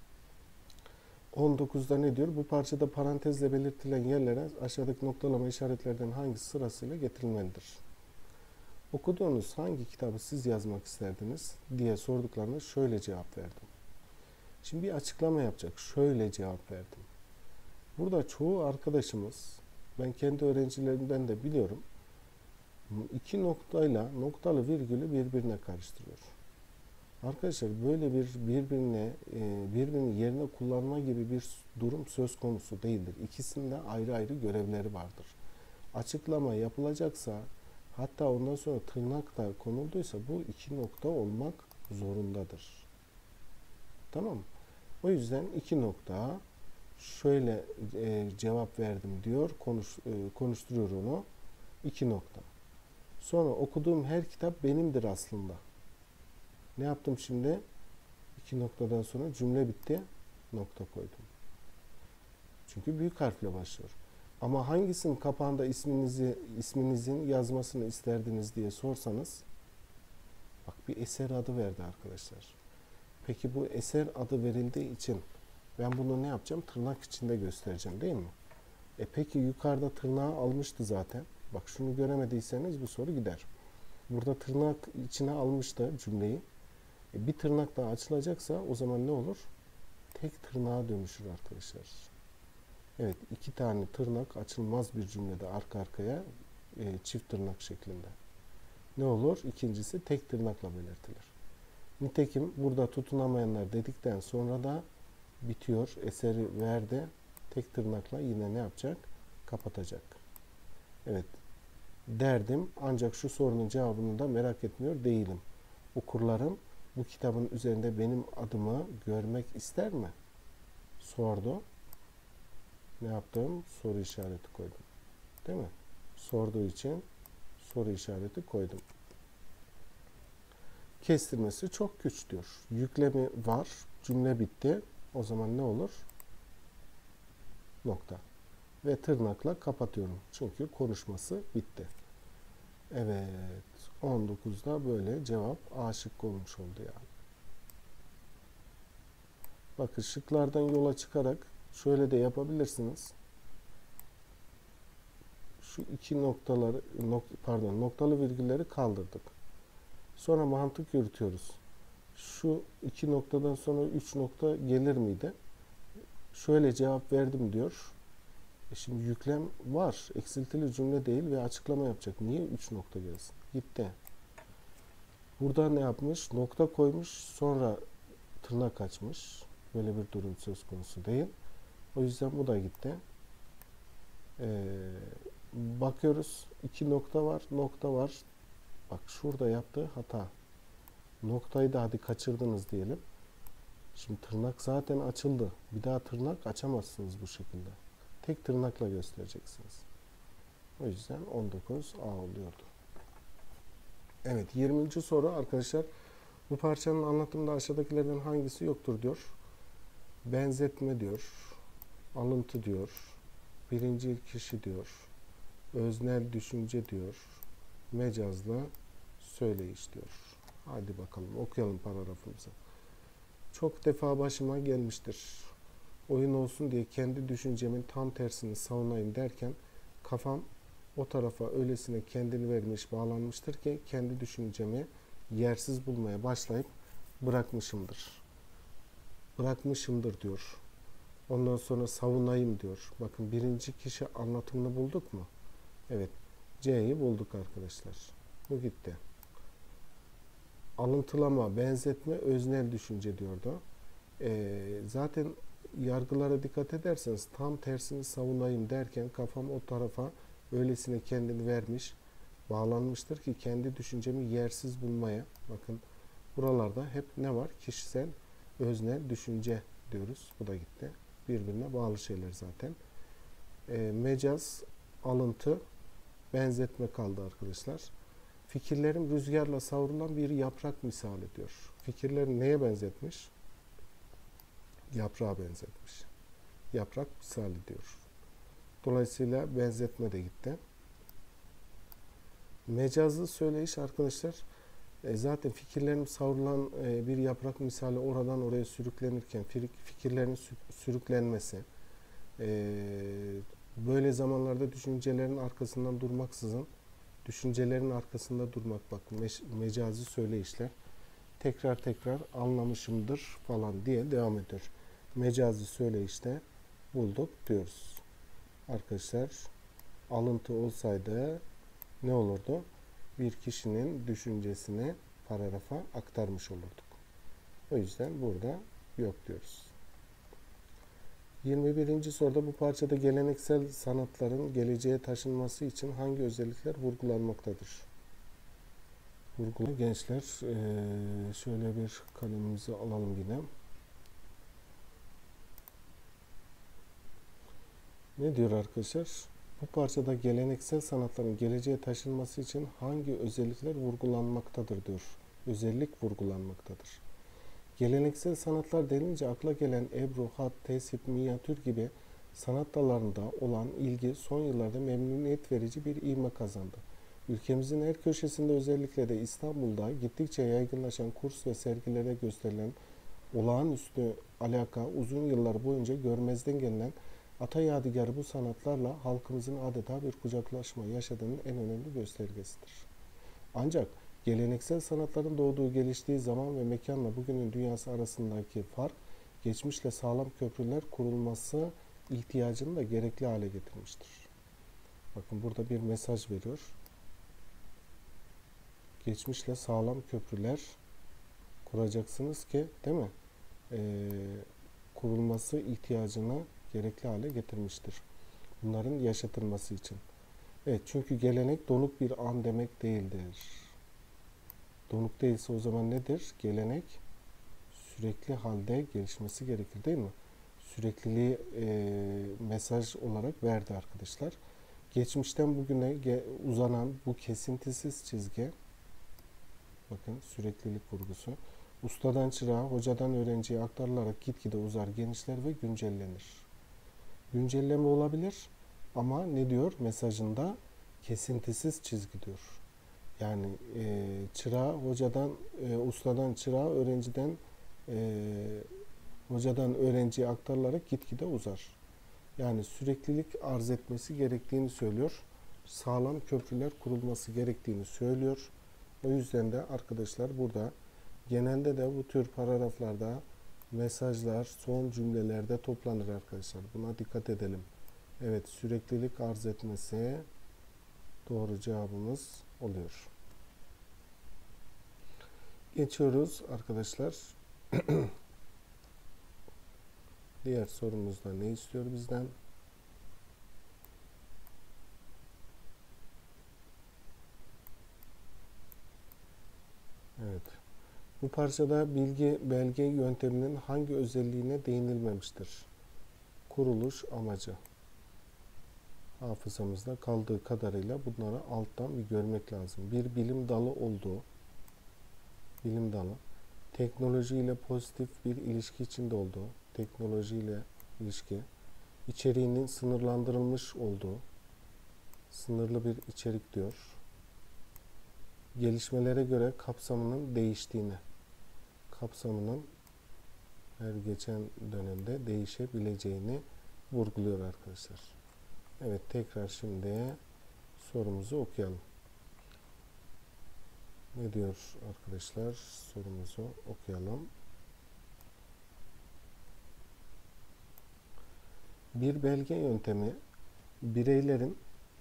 S1: on dokuzda ne diyor? Bu parçada parantezle belirtilen yerlere aşağıdaki noktalama işaretlerden hangisi sırasıyla getirilmelidir? Okuduğunuz hangi kitabı siz yazmak isterdiniz diye sorduklarına şöyle cevap verdim. Şimdi bir açıklama yapacak. Şöyle cevap verdim. Burada çoğu arkadaşımız, ben kendi öğrencilerimden de biliyorum, iki noktayla noktalı virgülü birbirine karıştırıyor. Arkadaşlar böyle bir birbirine birbirinin yerine kullanma gibi bir durum söz konusu değildir. İkisinde ayrı ayrı görevleri vardır. Açıklama yapılacaksa Hatta ondan sonra tırnak da konulduysa bu iki nokta olmak zorundadır. Tamam mı? O yüzden iki nokta şöyle e, cevap verdim diyor. Konuş, e, konuşturuyor onu. iki nokta. Sonra okuduğum her kitap benimdir aslında. Ne yaptım şimdi? İki noktadan sonra cümle bitti. Nokta koydum. Çünkü büyük harfle başlıyor. Ama hangisinin kapağında isminizi, isminizin yazmasını isterdiniz diye sorsanız, bak bir eser adı verdi arkadaşlar. Peki bu eser adı verildiği için ben bunu ne yapacağım? Tırnak içinde göstereceğim değil mi? E peki yukarıda tırnağı almıştı zaten. Bak şunu göremediyseniz bu soru gider. Burada tırnak içine almıştı cümleyi. E bir tırnak daha açılacaksa o zaman ne olur? Tek tırnağa dönüşür arkadaşlar. Evet, iki tane tırnak açılmaz bir cümlede arka arkaya e, çift tırnak şeklinde. Ne olur? İkincisi tek tırnakla belirtilir. Nitekim burada tutunamayanlar dedikten sonra da bitiyor. Eseri verdi. Tek tırnakla yine ne yapacak? Kapatacak. Evet. Derdim ancak şu sorunun cevabını da merak etmiyor değilim. Okurlarım bu kitabın üzerinde benim adımı görmek ister mi? Sordu. Ne yaptım? Soru işareti koydum. Değil mi? Sorduğu için soru işareti koydum. Kestirmesi çok güç diyor. Yüklemi var. Cümle bitti. O zaman ne olur? Nokta. Ve tırnakla kapatıyorum. Çünkü konuşması bitti. Evet. on dokuzda böyle cevap A şıkkı olmuş oldu yani. Bakın şıklardan yola çıkarak şöyle de yapabilirsiniz. Şu iki noktaları, nok, pardon, noktalı virgülleri kaldırdık. Sonra mantık yürütüyoruz. Şu iki noktadan sonra üç nokta gelir miydi? Şöyle cevap verdim diyor. E şimdi yüklem var. Eksiltili cümle değil ve açıklama yapacak. Niye üç nokta gelsin? Gitti. Burada ne yapmış? Nokta koymuş. Sonra tırnak açmış. Böyle bir durum söz konusu değil. O yüzden bu da gitti. Ee, bakıyoruz. iki nokta var. Nokta var. Bak şurada yaptığı hata. Noktayı da hadi kaçırdınız diyelim. Şimdi tırnak zaten açıldı. Bir daha tırnak açamazsınız bu şekilde. Tek tırnakla göstereceksiniz. O yüzden on dokuz A oluyordu. Evet, yirminci soru arkadaşlar. Bu parçanın anlatımında aşağıdakilerden hangisi yoktur diyor. Benzetme diyor. Alıntı diyor. Birinci kişi diyor. Öznel düşünce diyor. Mecazla söyleyiş diyor. Hadi bakalım okuyalım paragrafımızı. Çok defa başıma gelmiştir. Oyun olsun diye kendi düşüncemin tam tersini savunayım derken kafam o tarafa öylesine kendini vermiş, bağlanmıştır ki kendi düşüncemi yersiz bulmaya başlayıp bırakmışımdır. Bırakmışımdır diyor. Ondan sonra savunayım diyor. Bakın birinci kişi anlatımını bulduk mu? Evet. C'yi bulduk arkadaşlar. Bu gitti. Alıntılama, benzetme, öznel düşünce diyordu. Ee, zaten yargılara dikkat ederseniz tam tersini savunayım derken kafam o tarafa öylesine kendini vermiş, bağlanmıştır ki kendi düşüncemi yersiz bulmaya. Bakın buralarda hep ne var? Kişisel, öznel düşünce diyoruz. Bu da gitti. Birbirine bağlı şeyler zaten. E, mecaz, alıntı, benzetme kaldı arkadaşlar. Fikirlerim rüzgarla savrulan bir yaprak misali diyor. Fikirlerini neye benzetmiş? Yaprağa benzetmiş. Yaprak misali diyor. Dolayısıyla benzetme de gitti. Mecazlı söyleyiş arkadaşlar e, zaten fikirlerin savrulan e, bir yaprak misali oradan oraya sürüklenirken fikirlerin sürüklenmesi e, böyle zamanlarda düşüncelerin arkasından durmaksızın düşüncelerin arkasında durmak bak mecazi söyleyişler tekrar tekrar anlamışımdır falan diye devam ediyor. Mecazi söyleyişte bulduk diyoruz. Arkadaşlar alıntı olsaydı ne olurdu? Bir kişinin düşüncesini paragrafa aktarmış olurduk. O yüzden burada yok diyoruz. yirmi birinci soruda bu parçada geleneksel sanatların geleceğe taşınması için hangi özellikler vurgulanmaktadır? Vurgulu gençler, ee, şöyle bir kalemimizi alalım yine. Ne diyor arkadaşlar? Bu parçada geleneksel sanatların geleceğe taşınması için hangi özellikler vurgulanmaktadır diyor. Özellik vurgulanmaktadır. Geleneksel sanatlar denince akla gelen ebru, hat, tesip, minyatür gibi sanat dallarında olan ilgi son yıllarda memnuniyet verici bir ivme kazandı. Ülkemizin her köşesinde, özellikle de İstanbul'da gittikçe yaygınlaşan kurs ve sergilere gösterilen olağanüstü alaka uzun yıllar boyunca görmezden gelinen ata yadigarı bu sanatlarla halkımızın adeta bir kucaklaşma yaşadığının en önemli göstergesidir. Ancak geleneksel sanatların doğduğu, geliştiği zaman ve mekanla bugünün dünyası arasındaki fark, geçmişle sağlam köprüler kurulması ihtiyacını da gerekli hale getirmiştir. Bakın burada bir mesaj veriyor. Geçmişle sağlam köprüler kuracaksınız ki, değil mi? Ee, kurulması ihtiyacını gerekli hale getirmiştir. Bunların yaşatılması için. Evet, çünkü gelenek donuk bir an demek değildir. Donuk değilse o zaman nedir? Gelenek sürekli halde gelişmesi gerekir, değil mi? Sürekliliği e, mesaj olarak verdi arkadaşlar. Geçmişten bugüne uzanan bu kesintisiz çizgi, bakın süreklilik vurgusu, ustadan çırağa, hocadan öğrenciye aktarılarak gitgide uzar, genişler ve güncellenir. Güncelleme olabilir ama ne diyor mesajında? Kesintisiz çizgi diyor. Yani e, çırağı hocadan, e, ustadan çırağa, öğrenciden e, hocadan öğrenciye aktarılarak gitgide uzar. Yani süreklilik arz etmesi gerektiğini söylüyor. Sağlam köprüler kurulması gerektiğini söylüyor. O yüzden de arkadaşlar burada genelde de bu tür paragraflarda mesajlar son cümlelerde toplanır arkadaşlar. Buna dikkat edelim. Evet, süreklilik arz etmesi doğru cevabımız oluyor. Geçiyoruz arkadaşlar. Diğer sorumuzda ne istiyor bizden? Evet. Bu parçada bilgi belge yönteminin hangi özelliğine değinilmemiştir? Kuruluş amacı. Hafızamızda kaldığı kadarıyla bunları alttan bir görmek lazım. Bir bilim dalı olduğu, bilim dalı, teknoloji ile pozitif bir ilişki içinde olduğu, teknoloji ile ilişki, içeriğinin sınırlandırılmış olduğu, sınırlı bir içerik diyor. Gelişmelere göre kapsamının değiştiğini, kapsamının her geçen dönemde değişebileceğini vurguluyor arkadaşlar. Evet, tekrar şimdi sorumuzu okuyalım. Ne diyor arkadaşlar? Sorumuzu okuyalım. Bir belge yöntemi bireylerin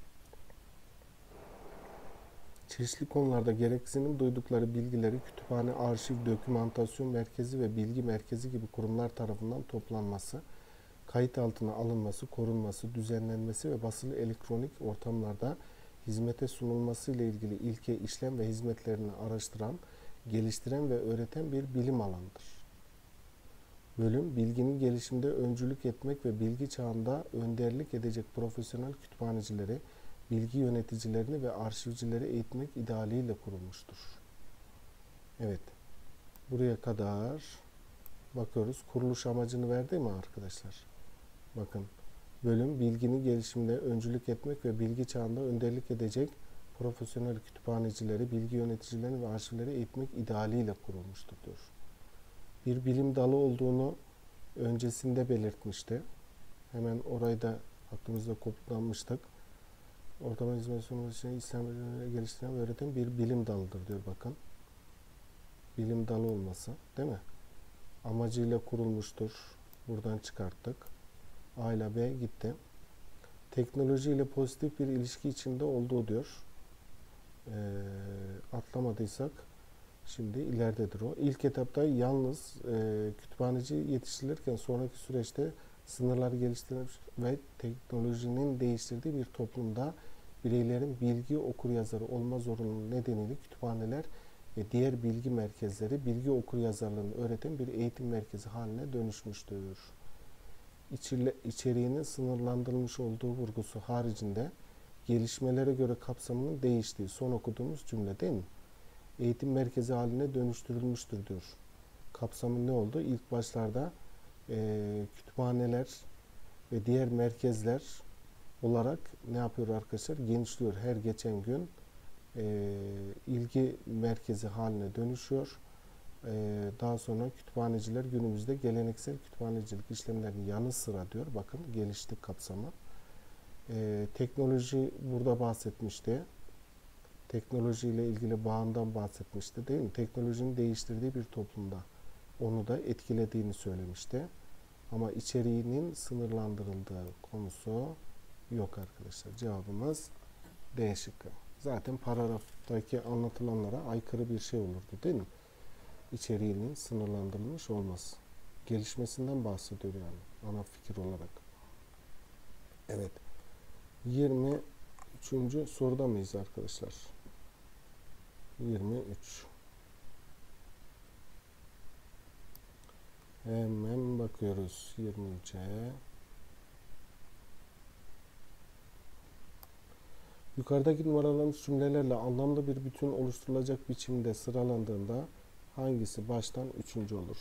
S1: çeşitli konularda gereksinim duydukları bilgileri kütüphane, arşiv, dokümantasyon merkezi ve bilgi merkezi gibi kurumlar tarafından toplanması, kayıt altına alınması, korunması, düzenlenmesi ve basılı elektronik ortamlarda hizmete sunulması ile ilgili ilke, işlem ve hizmetlerini araştıran, geliştiren ve öğreten bir bilim alanıdır. Bölüm, bilginin gelişiminde öncülük etmek ve bilgi çağında önderlik edecek profesyonel kütüphanecileri, bilgi yöneticilerini ve arşivcileri eğitmek idealiyle kurulmuştur. Evet, buraya kadar bakıyoruz. Kuruluş amacını verdi mi arkadaşlar? Bakın, bölüm bilginin gelişiminde öncülük etmek ve bilgi çağında önderlik edecek profesyonel kütüphanecileri, bilgi yöneticilerini ve arşivleri eğitmek idealiyle kurulmuştur diyor. Bir bilim dalı olduğunu öncesinde belirtmişti. Hemen orayı da aklımızda kodlanmıştık. Ortalama hizmet sunulması için İslam geliştiren ve öğreten bir bilim dalıdır diyor bakın. Bilim dalı olması, değil mi? Amacıyla kurulmuştur. Buradan çıkarttık. A ile B gitti. Teknoloji ile pozitif bir ilişki içinde olduğu diyor. E, atlamadıysak şimdi ileridedir o. İlk etapta yalnız e, kütüphaneci yetiştirilirken sonraki süreçte sınırları geliştirmiş ve teknolojinin değiştirdiği bir toplumda bireylerin bilgi okuryazarı olma zorunluluğu nedeniyle kütüphaneler ve diğer bilgi merkezleri bilgi okuryazarlığını öğreten bir eğitim merkezi haline dönüşmüştür. İçeri, içeriğinin sınırlandırılmış olduğu vurgusu haricinde gelişmelere göre kapsamının değiştiği son okuduğumuz cümle değil mi? Eğitim merkezi haline dönüştürülmüştür diyor. Kapsamı ne oldu? İlk başlarda e, kütüphaneler ve diğer merkezler olarak ne yapıyor arkadaşlar? Genişliyor her geçen gün. E, ilgi merkezi haline dönüşüyor. E, daha sonra kütüphaneciler günümüzde geleneksel kütüphanecilik işlemlerinin yanı sıra diyor. Bakın gelişti kapsamı. E, teknoloji burada bahsetmişti. Teknolojiyle ilgili bağından bahsetmişti değil mi? Teknolojinin değiştirdiği bir toplumda onu da etkilediğini söylemişti. Ama içeriğinin sınırlandırıldığı konusu yok arkadaşlar. Cevabımız D şıkkı. Zaten paragraftaki anlatılanlara aykırı bir şey olurdu değil mi? İçeriğinin sınırlandırılmış olması. Gelişmesinden bahsediyor yani ana fikir olarak. Evet. yirmi üçüncü soruda mıyız arkadaşlar? yirmi üç. Hemen bakıyoruz yirmi üçe. Yukarıdaki numaralanmış cümlelerle anlamlı bir bütün oluşturulacak biçimde sıralandığında hangisi baştan üçüncü olur?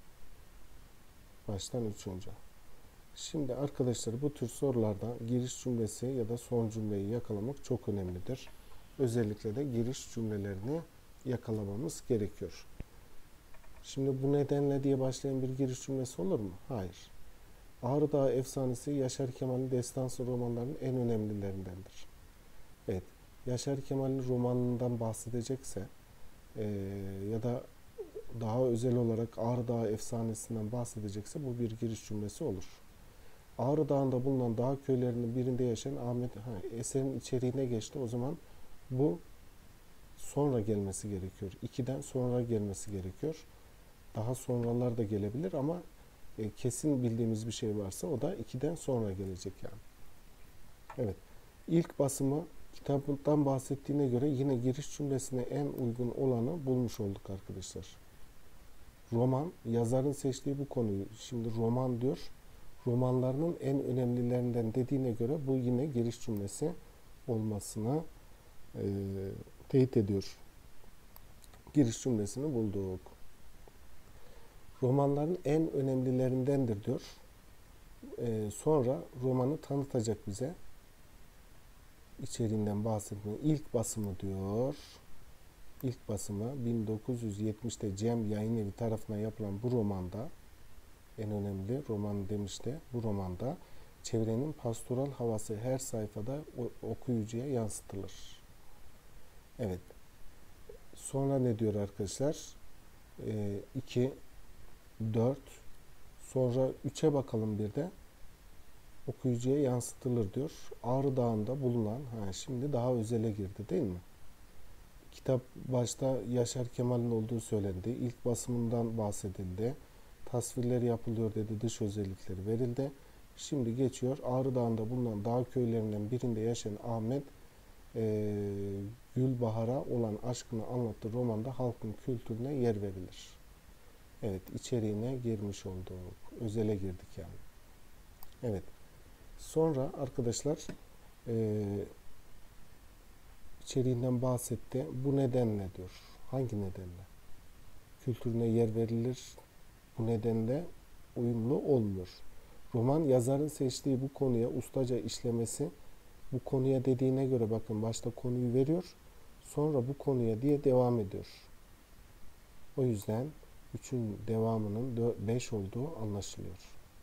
S1: Baştan üçüncü. Şimdi arkadaşlar bu tür sorularda giriş cümlesi ya da son cümleyi yakalamak çok önemlidir. Özellikle de giriş cümlelerini yakalamamız gerekiyor. Şimdi bu nedenle diye başlayan bir giriş cümlesi olur mu? Hayır. Ağrı Dağı Efsanesi Yaşar Kemal'in destansı romanlarının en önemlilerindendir. Evet, Yaşar Kemal'in romanından bahsedecekse e, ya da daha özel olarak Ağrı Dağı Efsanesi'nden bahsedecekse bu bir giriş cümlesi olur. Ağrı Dağı'nda bulunan dağ köylerinin birinde yaşayan Ahmet, ha, eserin içeriğine geçti. O zaman bu sonra gelmesi gerekiyor. İkiden sonra gelmesi gerekiyor. Daha sonralar da gelebilir ama e, kesin bildiğimiz bir şey varsa o da ikiden sonra gelecek yani. Evet. İlk basımı kitaptan bahsettiğine göre yine giriş cümlesine en uygun olanı bulmuş olduk arkadaşlar. Roman, yazarın seçtiği bu konuyu, şimdi roman diyor, romanlarının en önemlilerinden dediğine göre bu yine giriş cümlesi olmasına e, teyit ediyor. Giriş cümlesini bulduk. Romanların en önemlilerindendir diyor. E, sonra romanı tanıtacak bize. İçeriğinden bahsetmiyor. İlk basımı diyor. İlk basımı bin dokuz yüz yetmişte Cem Yayınevi tarafından yapılan bu romanda, en önemli roman demişti, bu romanda çevrenin pastoral havası her sayfada okuyucuya yansıtılır. Evet. Sonra ne diyor arkadaşlar? iki, dört, sonra üçe bakalım bir de. Okuyucuya yansıtılır diyor. Ağrı Dağı'nda bulunan, ha şimdi daha özele girdi değil mi? Kitap başta Yaşar Kemal'in olduğu söylendi. İlk basımından bahsedildi. Tasvirleri yapılıyor dedi. Dış özellikleri verildi. Şimdi geçiyor. Ağrı Dağı'nda bulunan dağ köylerinden birinde yaşayan Ahmet e, Gülbahar'a olan aşkını anlattığı romanda halkın kültürüne yer verilir. Evet, içeriğine girmiş olduk. Özele girdik yani. Evet. Sonra arkadaşlar e, içeriğinden bahsetti. Bu nedenle diyor. Hangi nedenle? Kültürüne yer verilir. Bu nedenle uyumlu olmuyor. Roman yazarın seçtiği bu konuya ustaca işlemesi, bu konuya dediğine göre bakın başta konuyu veriyor. Sonra bu konuya diye devam ediyor. O yüzden üçün devamının beş olduğu anlaşılıyor.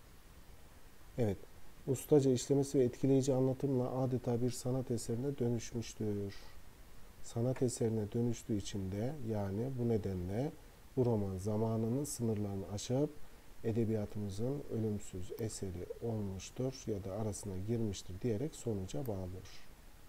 S1: Evet. Ustaca işlemesi ve etkileyici anlatımla adeta bir sanat eserine dönüşmüştür. Sanat eserine dönüştüğü için de yani bu nedenle bu roman zamanının sınırlarını aşıp edebiyatımızın ölümsüz eseri olmuştur ya da arasına girmiştir diyerek sonuca bağlıyor.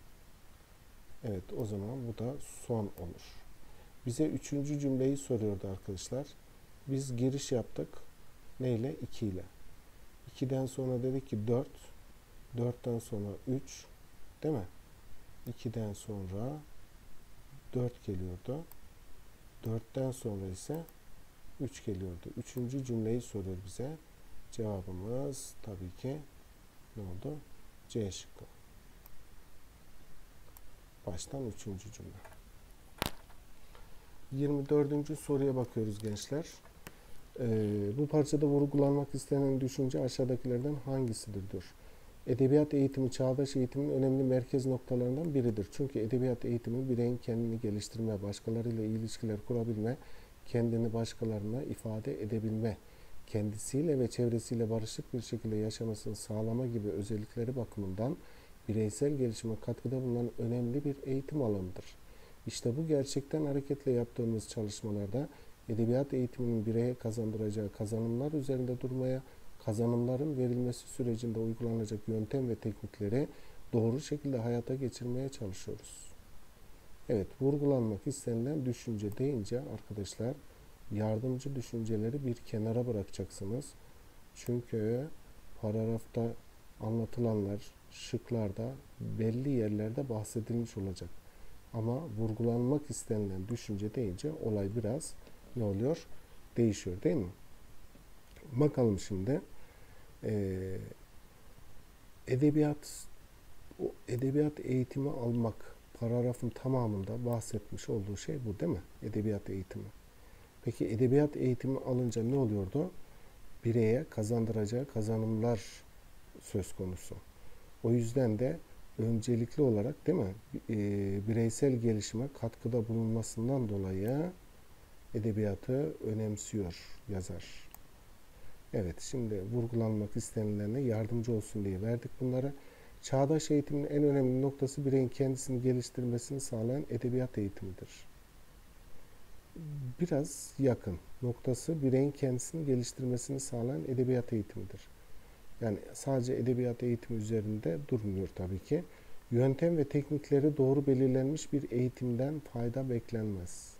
S1: Evet, o zaman bu da son olur. Bize üçüncü cümleyi soruyordu arkadaşlar. Biz giriş yaptık. Neyle? iki ile. ikiden sonra dedik ki dört. dörtten sonra üç. Değil mi? ikiden sonra dört geliyordu. dörtten sonra ise üç geliyordu. Üçüncü cümleyi soruyor bize. Cevabımız tabii ki ne oldu? C şıkkı. Baştan üçüncü cümle. yirmi dördüncü soruya bakıyoruz gençler. Ee, bu parçada vurgulanmak istenen düşünce aşağıdakilerden hangisidir diyor. Edebiyat eğitimi çağdaş eğitimin önemli merkez noktalarından biridir. Çünkü edebiyat eğitimi bireyin kendini geliştirme, başkalarıyla iyi ilişkiler kurabilme, kendini başkalarına ifade edebilme, kendisiyle ve çevresiyle barışık bir şekilde yaşamasını sağlama gibi özellikleri bakımından bireysel gelişime katkıda bulunan önemli bir eğitim alanıdır. İşte bu gerçekten hareketle yaptığımız çalışmalarda edebiyat eğitiminin bireye kazandıracağı kazanımlar üzerinde durmaya, kazanımların verilmesi sürecinde uygulanacak yöntem ve teknikleri doğru şekilde hayata geçirmeye çalışıyoruz. Evet, vurgulanmak istenilen düşünce deyince arkadaşlar yardımcı düşünceleri bir kenara bırakacaksınız. Çünkü paragrafta anlatılanlar şıklarda belli yerlerde bahsedilmiş olacak. Ama vurgulanmak istenilen düşünce deyince olay biraz ne oluyor? Değişiyor değil mi? Bakalım şimdi. Ee, edebiyat o edebiyat eğitimi almak paragrafın tamamında bahsetmiş olduğu şey bu değil mi? Edebiyat eğitimi. Peki edebiyat eğitimi alınca ne oluyordu? Bireye kazandıracağı kazanımlar söz konusu. O yüzden de öncelikli olarak değil mi? E, bireysel gelişime katkıda bulunmasından dolayı edebiyatı önemsiyor yazar. Evet, şimdi vurgulanmak istenilenle yardımcı olsun diye verdik bunları. Çağdaş eğitimin en önemli noktası bireyin kendisini geliştirmesini sağlayan edebiyat eğitimidir. Biraz yakın. Noktası bireyin kendisini geliştirmesini sağlayan edebiyat eğitimidir. Yani sadece edebiyat eğitimi üzerinde durmuyor tabii ki. Yöntem ve teknikleri doğru belirlenmiş bir eğitimden fayda beklenmez.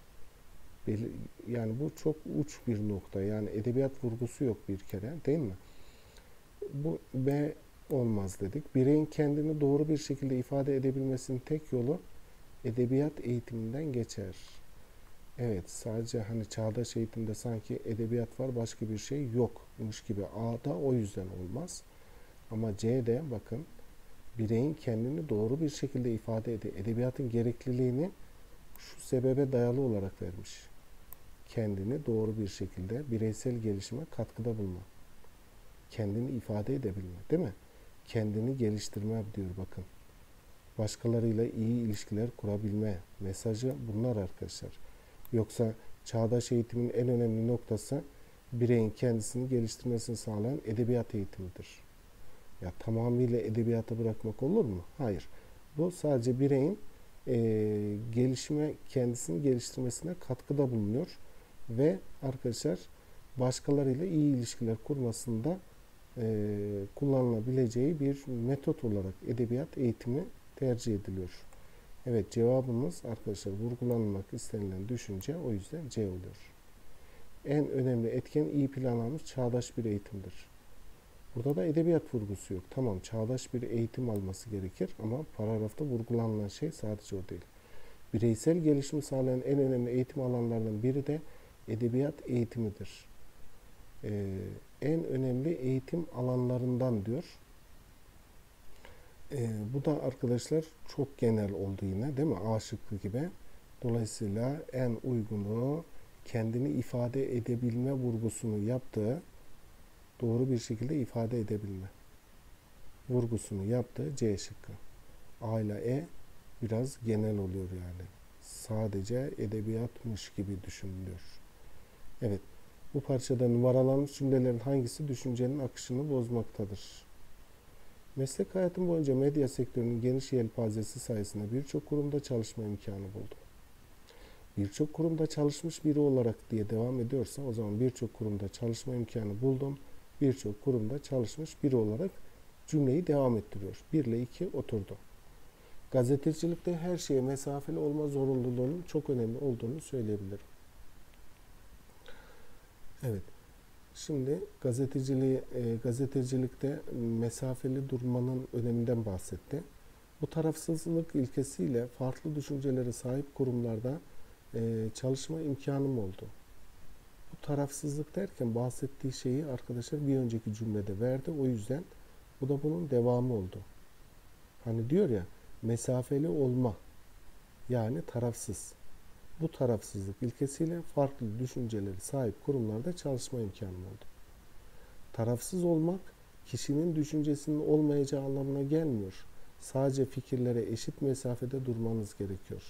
S1: Yani bu çok uç bir nokta. Yani edebiyat vurgusu yok bir kere, değil mi? Bu B olmaz dedik. Bireyin kendini doğru bir şekilde ifade edebilmesinin tek yolu edebiyat eğitiminden geçer. Evet, sadece hani çağdaş eğitimde sanki edebiyat var, başka bir şey yokmuş gibi. A'da o yüzden olmaz. Ama C'de bakın, bireyin kendini doğru bir şekilde ifade ede, edebiyatın gerekliliğini şu sebebe dayalı olarak vermiş. Kendini doğru bir şekilde bireysel gelişime katkıda bulma. Kendini ifade edebilme, değil mi? Kendini geliştirme diyor bakın. Başkalarıyla iyi ilişkiler kurabilme mesajı bunlar arkadaşlar. Yoksa çağdaş eğitimin en önemli noktası bireyin kendisini geliştirmesini sağlayan edebiyat eğitimidir. Ya tamamıyla edebiyata bırakmak olur mu? Hayır. Bu sadece bireyin e, gelişime, kendisini geliştirmesine katkıda bulunuyor ve arkadaşlar başkalarıyla iyi ilişkiler kurmasında e, kullanılabileceği bir metot olarak edebiyat eğitimi tercih ediliyor. Evet, cevabımız arkadaşlar vurgulanmak istenilen düşünce o yüzden C oluyor. En önemli etken iyi planlanmış çağdaş bir eğitimdir. Burada da edebiyat vurgusu yok. Tamam, çağdaş bir eğitim alması gerekir ama paragrafta vurgulanan şey sadece o değil. Bireysel gelişimi sağlayan en önemli eğitim alanlarından biri de edebiyat eğitimidir. Ee, en önemli eğitim alanlarından diyor. Ee, bu da arkadaşlar çok genel oldu yine değil mi? A şıkkı gibi. Dolayısıyla en uygunu kendini ifade edebilme vurgusunu yaptığı, doğru bir şekilde ifade edebilme vurgusunu yaptığı C şıkkı. A ile E biraz genel oluyor yani. Sadece edebiyatmış gibi düşünülüyor. Evet. Bu parçada numaralanmış cümlelerin hangisi düşüncenin akışını bozmaktadır? Meslek hayatım boyunca medya sektörünün geniş yelpazesi sayesinde birçok kurumda çalışma imkanı buldum. Birçok kurumda çalışmış biri olarak diye devam ediyorsa o zaman birçok kurumda çalışma imkanı buldum. Birçok kurumda çalışmış biri olarak cümleyi devam ettiriyor. bir ile iki oturdu. Gazetecilikte her şeye mesafeli olma zorunluluğunun çok önemli olduğunu söyleyebilirim. Evet. Şimdi gazeteciliği, e, gazetecilikte mesafeli durmanın öneminden bahsetti. Bu tarafsızlık ilkesiyle farklı düşüncelere sahip kurumlarda e, çalışma imkanım oldu. Bu tarafsızlık derken bahsettiği şeyi arkadaşlar bir önceki cümlede verdi. O yüzden bu da bunun devamı oldu. Hani diyor ya, mesafeli olma, yani tarafsız. Bu tarafsızlık ilkesiyle farklı düşünceleri sahip kurumlarda çalışma imkanım oldu. Tarafsız olmak kişinin düşüncesinin olmayacağı anlamına gelmiyor. Sadece fikirlere eşit mesafede durmanız gerekiyor.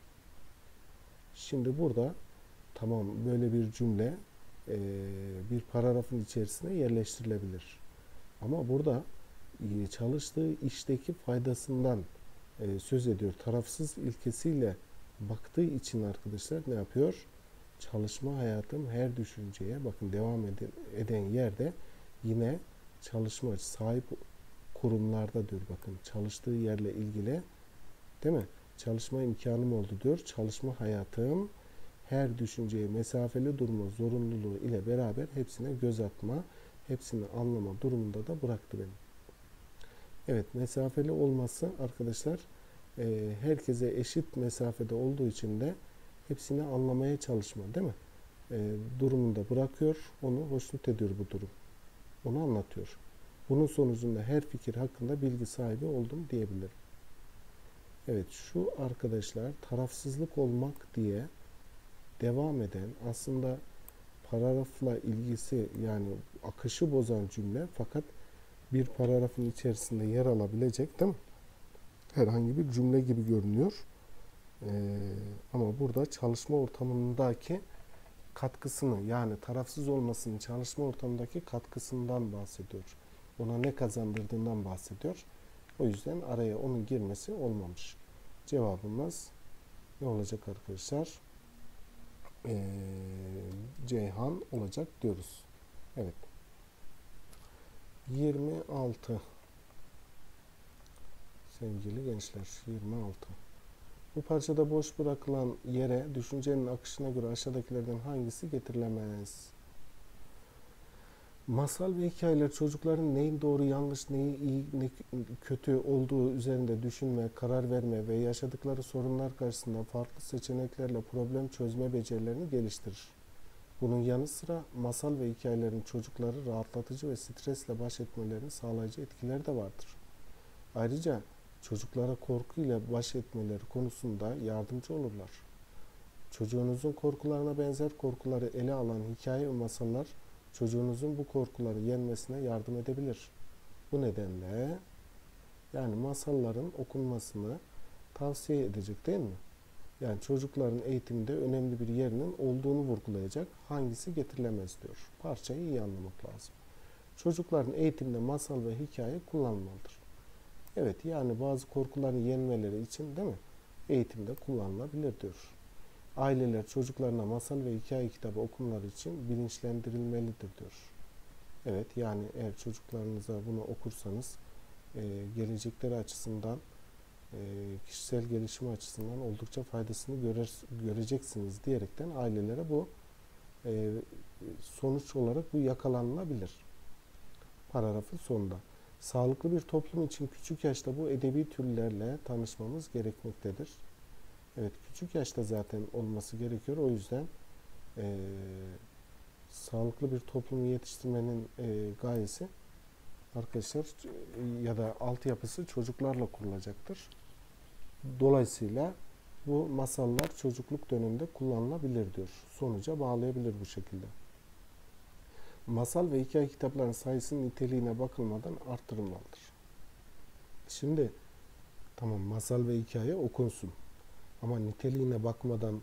S1: Şimdi burada tamam, böyle bir cümle e, bir paragrafın içerisine yerleştirilebilir. Ama burada e, çalıştığı işteki faydasından e, söz ediyor. Tarafsız ilkesiyle baktığı için arkadaşlar ne yapıyor? Çalışma hayatım her düşünceye, bakın devam eden, eden yerde yine çalışma sahip kurumlarda diyor, bakın çalıştığı yerle ilgili, değil mi? Çalışma imkanım oldu diyor. Çalışma hayatım her düşünceye mesafeli durma zorunluluğu ile beraber hepsine göz atma, hepsini anlama durumunda da bıraktı beni. Evet, mesafeli olması arkadaşlar e, herkese eşit mesafede olduğu için de hepsini anlamaya çalışma, değil mi? E, durumunda bırakıyor, onu hoşnut ediyor bu durum. Onu anlatıyor. Bunun sonucunda her fikir hakkında bilgi sahibi oldum diyebilirim. Evet, şu arkadaşlar tarafsızlık olmak diye devam eden, aslında paragrafla ilgisi, yani akışı bozan cümle, fakat bir paragrafın içerisinde yer alabilecek, değil mi? Herhangi bir cümle gibi görünüyor. Ee, ama burada çalışma ortamındaki katkısını, yani tarafsız olmasının çalışma ortamındaki katkısından bahsediyor. Ona ne kazandırdığından bahsediyor. O yüzden araya onun girmesi olmamış. Cevabımız ne olacak arkadaşlar? Ee, Ceyhan olacak diyoruz. Evet. yirmi altı. Sevgili gençler, yirmi altı. Bu parçada boş bırakılan yere düşüncenin akışına göre aşağıdakilerden hangisi getirilemez? Masal ve hikayeler çocukların neyin doğru yanlış, neyi iyi, ne kötü olduğu üzerinde düşünme, karar verme ve yaşadıkları sorunlar karşısında farklı seçeneklerle problem çözme becerilerini geliştirir. Bunun yanı sıra masal ve hikayelerin çocukları rahatlatıcı ve stresle baş etmelerini sağlayıcı etkileri de vardır. Ayrıca çocuklara korkuyla baş etmeleri konusunda yardımcı olurlar. Çocuğunuzun korkularına benzer korkuları ele alan hikaye ve masallar çocuğunuzun bu korkuları yenmesine yardım edebilir. Bu nedenle yani masalların okunmasını tavsiye edecek, değil mi? Yani çocukların eğitimde önemli bir yerinin olduğunu vurgulayacak. Hangisi getirilemez diyor. Parçayı iyi anlamak lazım. Çocukların eğitimde masal ve hikaye kullanılmalıdır. Evet, yani bazı korkularını yenmeleri için, değil mi? Eğitimde kullanılabilir diyor. Aileler çocuklarına masal ve hikaye kitabı okumaları için bilinçlendirilmelidir diyor. Evet, yani eğer çocuklarınıza bunu okursanız e, gelecekleri açısından, e, kişisel gelişim açısından oldukça faydasını görer, göreceksiniz diyerekten ailelere bu e, sonuç olarak bu yakalanılabilir. Paragrafın sonunda. Sağlıklı bir toplum için küçük yaşta bu edebi türlerle tanışmamız gerekmektedir. Evet, küçük yaşta zaten olması gerekiyor. O yüzden e, sağlıklı bir toplumu yetiştirmenin e, gayesi arkadaşlar e, ya da altyapısı çocuklarla kurulacaktır. Dolayısıyla bu masallar çocukluk döneminde kullanılabilir diyor. Sonuca bağlayabilir bu şekilde. Masal ve hikaye kitaplarının sayısının niteliğine bakılmadan arttırılmalıdır. Şimdi tamam, masal ve hikaye okunsun. Ama niteliğine bakmadan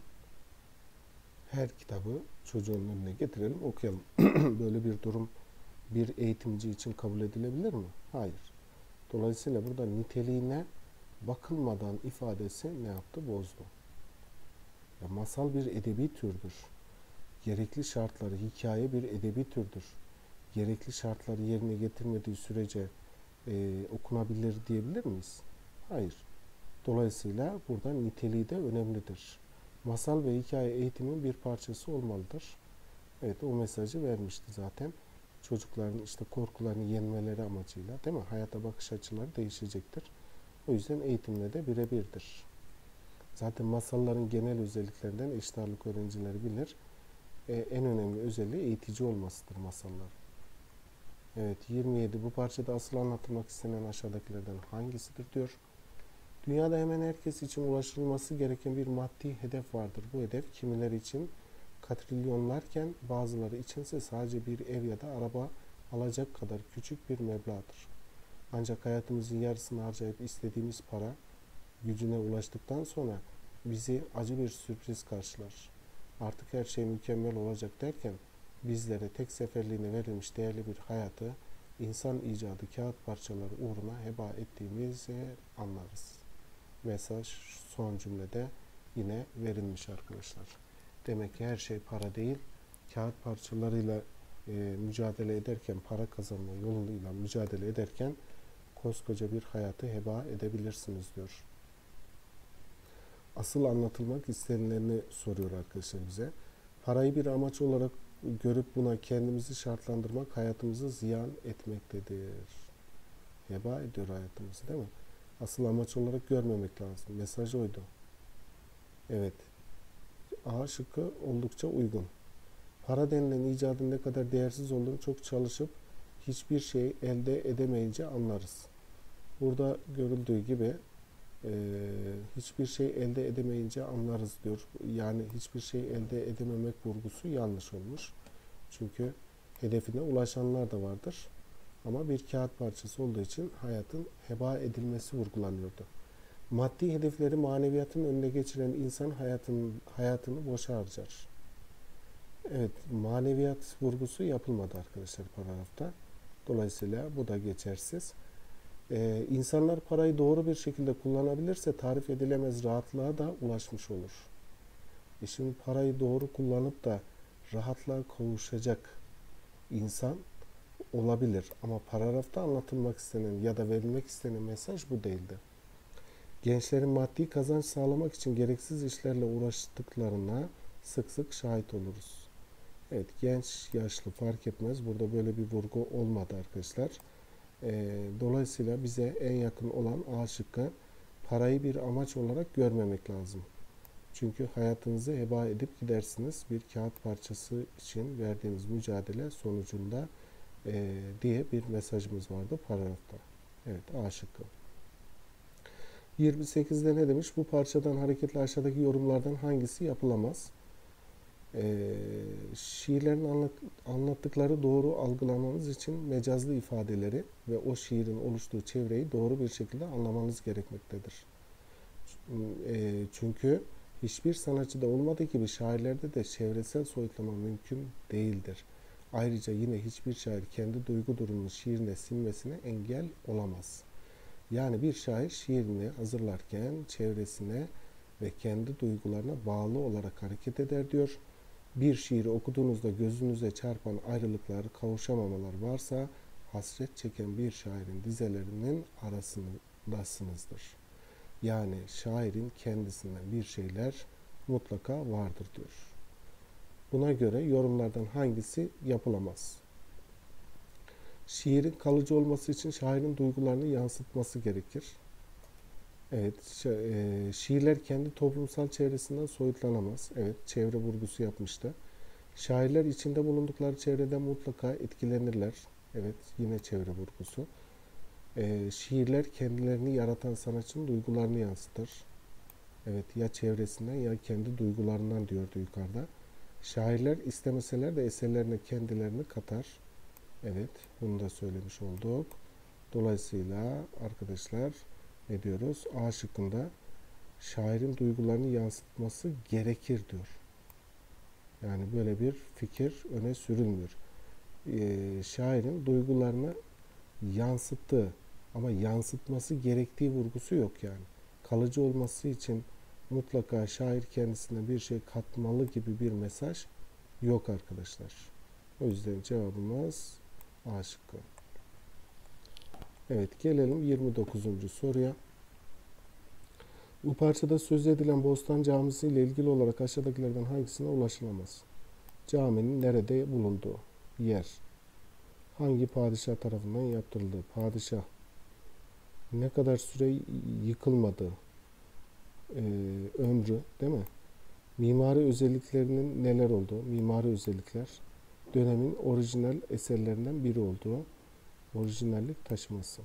S1: her kitabı çocuğun önüne getirelim, okuyalım. Böyle bir durum bir eğitimci için kabul edilebilir mi? Hayır. Dolayısıyla burada niteliğine bakılmadan ifadesi ne yaptı? Bozdu. Ya, masal bir edebi türdür. Gerekli şartları, hikaye bir edebi türdür. Gerekli şartları yerine getirmediği sürece e, okunabilir diyebilir miyiz? Hayır. Dolayısıyla burada niteliği de önemlidir. Masal ve hikaye eğitimin bir parçası olmalıdır. Evet, o mesajı vermişti zaten. Çocukların işte korkularını yenmeleri amacıyla, değil mi? Hayata bakış açıları değişecektir. O yüzden eğitimle de birebirdir. Zaten masalların genel özelliklerinden eşit ağırlık öğrencileri bilir. Ee, en önemli özelliği eğitici olmasıdır masallar. Evet, yirmi yedi. Bu parçada asıl anlatılmak istenen aşağıdakilerden hangisidir diyor. Dünyada hemen herkes için ulaşılması gereken bir maddi hedef vardır. Bu hedef kimileri için katrilyonlarken bazıları içinse sadece bir ev ya da araba alacak kadar küçük bir meblağdır. Ancak hayatımızın yarısını harcayıp istediğimiz para gücüne ulaştıktan sonra bizi acı bir sürpriz karşılar. Artık her şey mükemmel olacak derken bizlere tek seferliğine verilmiş değerli bir hayatı insan icadı kağıt parçaları uğruna heba ettiğimizi anlarız. Mesaj son cümlede yine verilmiş arkadaşlar. Demek ki her şey para değil, kağıt parçalarıyla e, mücadele ederken, para kazanma yoluyla mücadele ederken koskoca bir hayatı heba edebilirsiniz diyor. Asıl anlatılmak istenileni soruyor arkadaşlar bize. Parayı bir amaç olarak görüp buna kendimizi şartlandırmak hayatımızı ziyan etmektedir. Heba ediyor hayatımızı, değil mi? Asıl amaç olarak görmemek lazım. Mesaj oydu. Evet. A şıkkı oldukça uygun. Para denilen icadın ne kadar değersiz olduğunu çok çalışıp hiçbir şey elde edemeyince anlarız. Burada görüldüğü gibi e, hiçbir şey elde edemeyince anlarız diyor. Yani hiçbir şey elde edememek vurgusu yanlış olmuş. Çünkü hedefine ulaşanlar da vardır. Ama bir kağıt parçası olduğu için hayatın heba edilmesi vurgulanıyordu. Maddi hedefleri maneviyatın önüne geçiren insan hayatın, hayatını boşa harcar. Evet, maneviyat vurgusu yapılmadı arkadaşlar paragrafta. Dolayısıyla bu da geçersiz. Ee, insanlar parayı doğru bir şekilde kullanabilirse tarif edilemez rahatlığa da ulaşmış olur. E şimdi parayı doğru kullanıp da rahatlığa kavuşacak insan olabilir. Ama paragrafta anlatılmak istenen ya da verilmek istenen mesaj bu değildi. Gençlerin maddi kazanç sağlamak için gereksiz işlerle uğraştıklarına sık sık şahit oluruz. Evet, genç, yaşlı fark etmez. Burada böyle bir vurgu olmadı arkadaşlar. E, dolayısıyla bize en yakın olan A şıkkı, parayı bir amaç olarak görmemek lazım. Çünkü hayatınızı heba edip gidersiniz bir kağıt parçası için verdiğiniz mücadele sonucunda e, diye bir mesajımız vardı paragrafta. Evet, A şıkkı. yirmi sekizde ne demiş? Bu parçadan hareketle aşağıdaki yorumlardan hangisi yapılamaz? Ee, şiirlerin anlat, anlattıkları doğru algılamanız için mecazlı ifadeleri ve o şiirin oluştuğu çevreyi doğru bir şekilde anlamanız gerekmektedir. E, çünkü hiçbir sanatçıda olmadığı gibi şairlerde de çevresel soyutlama mümkün değildir. Ayrıca yine hiçbir şair kendi duygu durumunu şiirine sinmesine engel olamaz. Yani bir şair şiirini hazırlarken çevresine ve kendi duygularına bağlı olarak hareket eder diyor. Bir şiiri okuduğunuzda gözünüze çarpan ayrılıklar, kavuşamamalar varsa hasret çeken bir şairin dizelerinin arasındasınızdır. Yani şairin kendisinden bir şeyler mutlaka vardır diyor. Buna göre yorumlardan hangisi yapılamaz? Şiirin kalıcı olması için şairin duygularını yansıtması gerekir. Evet, şiirler kendi toplumsal çevresinden soyutlanamaz. Evet, çevre vurgusu yapmıştı. Şairler içinde bulundukları çevreden mutlaka etkilenirler. Evet, yine çevre vurgusu. E, şiirler kendilerini yaratan sanatçının duygularını yansıtır. Evet, ya çevresinden ya kendi duygularından diyordu yukarıda. Şairler istemeseler de eserlerine kendilerini katar. Evet, bunu da söylemiş olduk. Dolayısıyla arkadaşlar ne diyoruz? A şıkkında şairin duygularını yansıtması gerekir diyor. Yani böyle bir fikir öne sürülmüyor. Ee, şairin duygularını yansıttığı ama yansıtması gerektiği vurgusu yok yani. Kalıcı olması için mutlaka şair kendisine bir şey katmalı gibi bir mesaj yok arkadaşlar. O yüzden cevabımız A şıkkı. Evet, gelelim yirmi dokuzuncu soruya. Bu parçada söz edilen Bostan Camisi ile ilgili olarak aşağıdakilerden hangisine ulaşılamaz? Caminin nerede bulunduğu yer. Hangi padişah tarafından yaptırıldığı. Padişah. Ne kadar süre yıkılmadığı. Ee, ömrü, değil mi? Mimari özelliklerinin neler olduğu. Mimari özellikler. Dönemin orijinal eserlerinden biri olduğu. Orijinallik taşıması.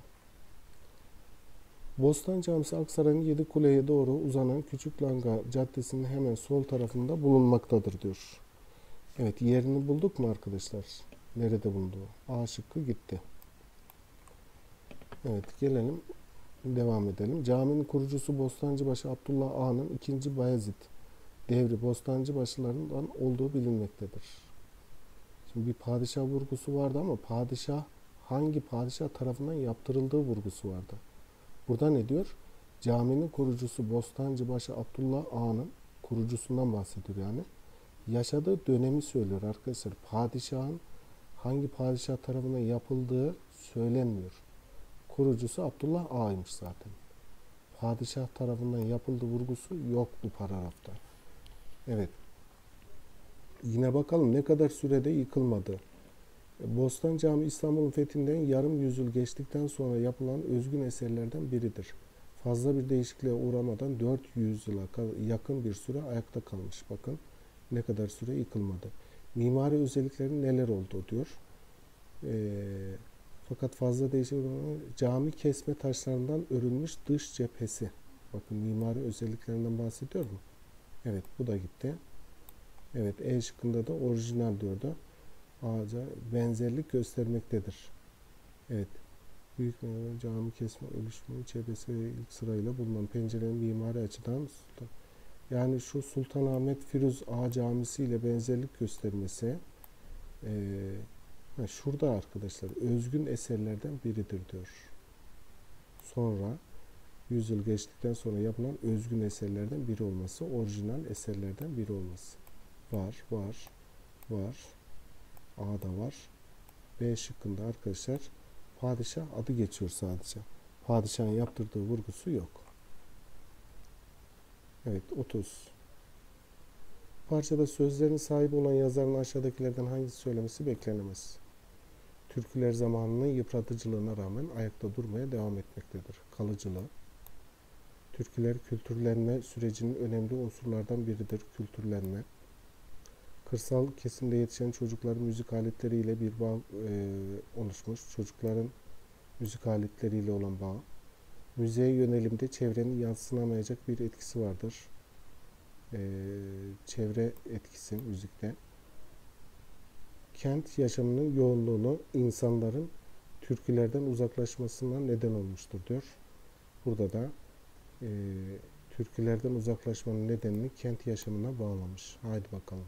S1: Bostan Camisi Aksaray'ın Yedikule'ye doğru uzanan Küçük Langa Caddesi'nin hemen sol tarafında bulunmaktadır diyor. Evet, yerini bulduk mu arkadaşlar? Nerede bulunduğu? A şıkkı gitti. Evet, gelelim devam edelim. Caminin kurucusu Bostancıbaşı Abdullah Ağa'nın ikinci Bayezid devri Bostancıbaşılarından olduğu bilinmektedir. Şimdi bir padişah vurgusu vardı ama padişah hangi padişah tarafından yaptırıldığı vurgusu vardı. Burada ne diyor? Caminin kurucusu Bostancıbaşı Abdullah Ağa'nın kurucusundan bahsediyor yani. Yaşadığı dönemi söylüyor arkadaşlar. Padişahın hangi padişah tarafından yapıldığı söylenmiyor. Kurucusu Abdullah Ağa'ymış zaten. Padişah tarafından yapıldığı vurgusu yok bu paragrafta. Evet. Yine bakalım ne kadar sürede yıkılmadı. Bostan Camii İstanbul'un fethinden yarım yüzyıl geçtikten sonra yapılan özgün eserlerden biridir. Fazla bir değişikliğe uğramadan dört yüzyıla yakın bir süre ayakta kalmış. Bakın ne kadar süre yıkılmadı. Mimari özelliklerin neler olduğu diyor. E, fakat fazla değişiklik cami kesme taşlarından örülmüş dış cephesi. Bakın mimari özelliklerinden bahsediyor mu? Evet, bu da gitti. Evet, E şıkkında da orijinal diyor da ağaca benzerlik göstermektedir. Evet. Büyük cami kesme oluşumu cephesi ilk sırayla bulunan pencerenin mimari açıdan yani şu Sultanahmet Firuz Ağa Camisi ile benzerlik göstermesi e, şurada arkadaşlar özgün eserlerden biridir diyor. Sonra yüz yıl geçtikten sonra yapılan özgün eserlerden biri olması, orijinal eserlerden biri olması. Var, var, var. A'da var. B şıkkında arkadaşlar padişah adı geçiyor sadece. Padişahın yaptırdığı vurgusu yok. Evet, otuz. Parçada sözlerin sahibi olan yazarın aşağıdakilerden hangisi söylemesi beklenemez? Türküler zamanının yıpratıcılığına rağmen ayakta durmaya devam etmektedir. Kalıcılığı. Türküler kültürlenme sürecinin önemli unsurlardan biridir. Kültürlenme. Kırsal kesimde yetişen çocukların müzik aletleriyle bir bağ e, oluşmuş. Çocukların müzik aletleriyle olan bağ. Müziğe yönelimde çevrenin yadsınamayacak bir etkisi vardır. E, çevre etkisi müzikte. Kent yaşamının yoğunluğunu insanların türkülerden uzaklaşmasına neden olmuştur diyor. Burada da e, türkülerden uzaklaşmanın nedenini kent yaşamına bağlamış. Haydi bakalım.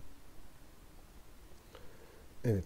S1: Evet.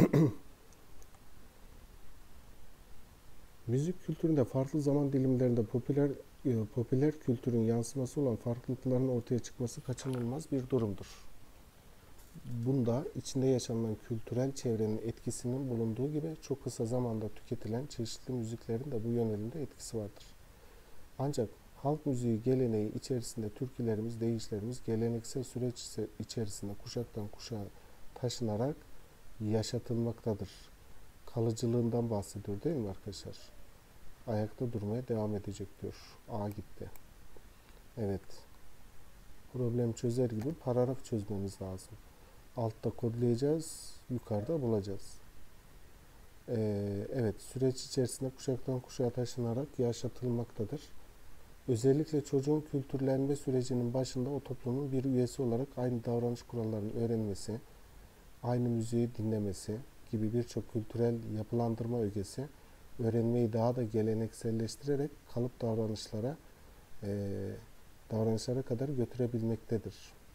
S1: Müzik kültüründe farklı zaman dilimlerinde popüler e, popüler kültürün yansıması olan farklılıkların ortaya çıkması kaçınılmaz bir durumdur. Bunda içinde yaşanılan kültürel çevrenin etkisinin bulunduğu gibi çok kısa zamanda tüketilen çeşitli müziklerin de bu yönelimde etkisi vardır. Ancak halk müziği geleneği içerisinde türkülerimiz, deyişlerimiz geleneksel süreç içerisinde kuşaktan kuşağa taşınarak yaşatılmaktadır. Kalıcılığından bahsediyor değil mi arkadaşlar? Ayakta durmaya devam edecek diyor. A gitti. Evet. Problem çözer gibi paragraf çözmemiz lazım. Altta kodlayacağız, yukarıda bulacağız. Ee, evet, süreç içerisinde kuşaktan kuşağa taşınarak yaşatılmaktadır. Özellikle çocuğun kültürlenme sürecinin başında o toplumun bir üyesi olarak aynı davranış kurallarını öğrenmesi, aynı müziği dinlemesi gibi birçok kültürel yapılandırma ögesi öğrenmeyi daha da gelenekselleştirerek kalıp davranışlara e, davranışlara kadar götürebilmektedir.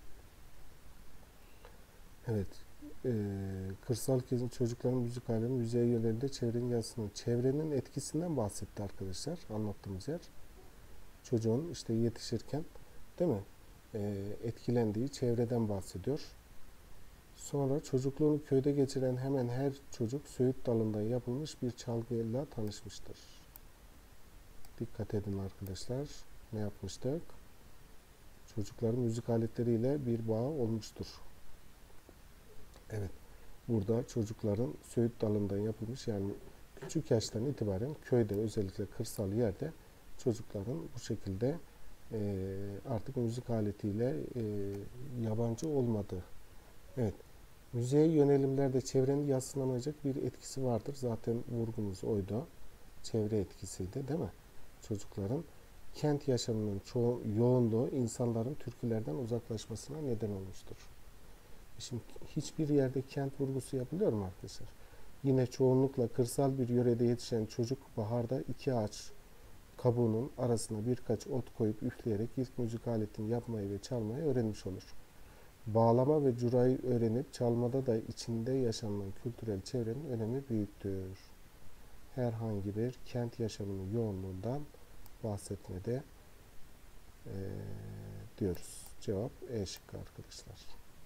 S1: Evet, e, kırsal kesim çocukların müzik alemi müziğe yönelinde çevrenin yansıması. Çevrenin etkisinden bahsetti arkadaşlar anlattığımız yer. Çocuğun işte yetişirken değil mi? E, etkilendiği çevreden bahsediyor. Sonra çocukluğunu köyde geçiren hemen her çocuk söğüt dalından yapılmış bir çalgıyla tanışmıştır. Dikkat edin arkadaşlar. Ne yapmıştık? Çocukların müzik aletleriyle bir bağ olmuştur. Evet. Burada çocukların söğüt dalından yapılmış, yani küçük yaştan itibaren köyde, özellikle kırsal yerde çocukların bu şekilde e, artık müzik aletiyle e, yabancı olmadığı. Evet. Müziğe yönelimlerde çevrenin yadsınamayacak bir etkisi vardır. Zaten vurgumuz oydu. Çevre etkisiydi, değil mi? Çocukların kent yaşamının çoğu, yoğunluğu insanların türkülerden uzaklaşmasına neden olmuştur. Şimdi hiçbir yerde kent vurgusu yapılıyor mu arkadaşlar? Yine çoğunlukla kırsal bir yörede yetişen çocuk baharda iki ağaç kabuğunun arasına birkaç ot koyup üfleyerek ilk müzik aletini yapmayı ve çalmayı öğrenmiş olur. Bağlama ve curayı öğrenip çalmada da içinde yaşanılan kültürel çevrenin önemi büyüktür. Herhangi bir kent yaşamının yoğunluğundan bahsetmede e, diyoruz. Cevap E şıkkı arkadaşlar.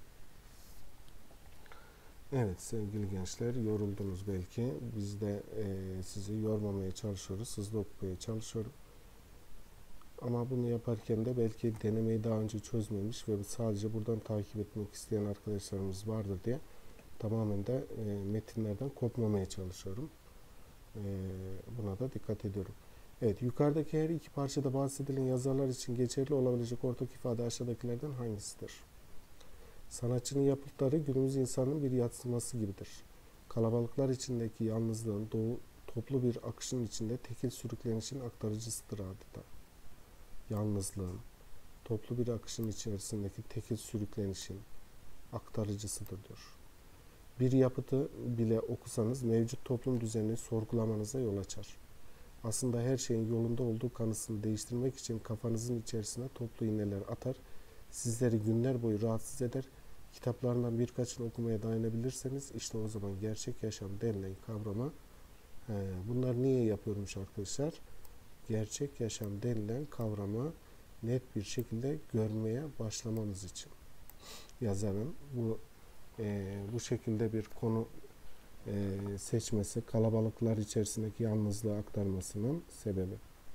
S1: Evet sevgili gençler, yoruldunuz belki. Biz de e, sizi yormamaya çalışıyoruz. Hızlı okumaya çalışıyorum. Ama bunu yaparken de belki denemeyi daha önce çözmemiş ve sadece buradan takip etmek isteyen arkadaşlarımız vardır diye tamamen de e, metinlerden kopmamaya çalışıyorum. E, buna da dikkat ediyorum. Evet, yukarıdaki her iki parçada bahsedilen yazarlar için geçerli olabilecek ortak ifade aşağıdakilerden hangisidir? Sanatçının yapıtları günümüz insanının bir yadsıması gibidir. Kalabalıklar içindeki yalnızlığın, doğu, toplu bir akışın içinde tekil sürüklenişin aktarıcısıdır adeta. Yalnızlığın, toplu bir akışın içerisindeki tekil sürüklenişin aktarıcısıdır diyor. Bir yapıtı bile okusanız mevcut toplum düzenini sorgulamanıza yol açar. Aslında her şeyin yolunda olduğu kanısını değiştirmek için kafanızın içerisine toplu iğneler atar, sizleri günler boyu rahatsız eder. Kitaplarından birkaçını okumaya dayanabilirseniz işte o zaman gerçek yaşam denilen kavrama, he, bunlar niye yapıyormuş arkadaşlar? Gerçek yaşam denilen kavramı net bir şekilde görmeye başlamanız için. Yazarın bu e, bu şekilde bir konu e, seçmesi, kalabalıklar içerisindeki yalnızlığı aktarmasının sebebi.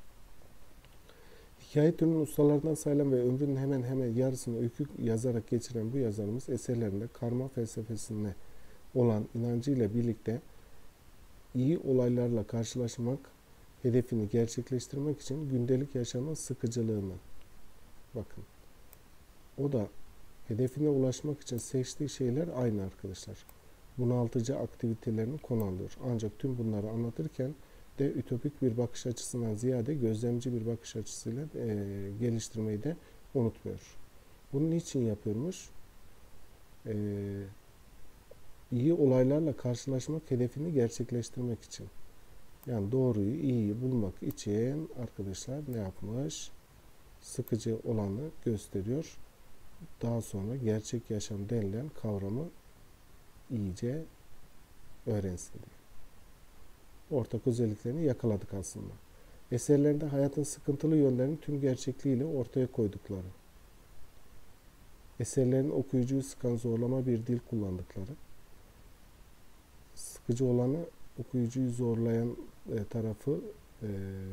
S1: Hikaye türünün ustalarından sayılan ve ömrünün hemen hemen yarısını öykü yazarak geçiren bu yazarımız eserlerinde karma felsefesine olan inancıyla birlikte iyi olaylarla karşılaşmak, hedefini gerçekleştirmek için gündelik yaşamın sıkıcılığını, bakın, o da hedefine ulaşmak için seçtiği şeyler aynı arkadaşlar. Bunaltıcı aktivitelerini konu alıyor. Ancak tüm bunları anlatırken de ütopik bir bakış açısından ziyade gözlemci bir bakış açısıyla e, geliştirmeyi de unutmuyor. Bunun için yapıyormuş? E, iyi olaylarla karşılaşmak, hedefini gerçekleştirmek için. Yani doğruyu, iyiyi bulmak için arkadaşlar ne yapmış? Sıkıcı olanı gösteriyor. Daha sonra gerçek yaşam denilen kavramı iyice öğrensin diye. Ortak özelliklerini yakaladık aslında. Eserlerinde hayatın sıkıntılı yönlerini tüm gerçekliğiyle ortaya koydukları, eserlerin okuyucuyu sıkan zorlama bir dil kullandıkları, sıkıcı olanı okuyucuyu zorlayan e, tarafı e,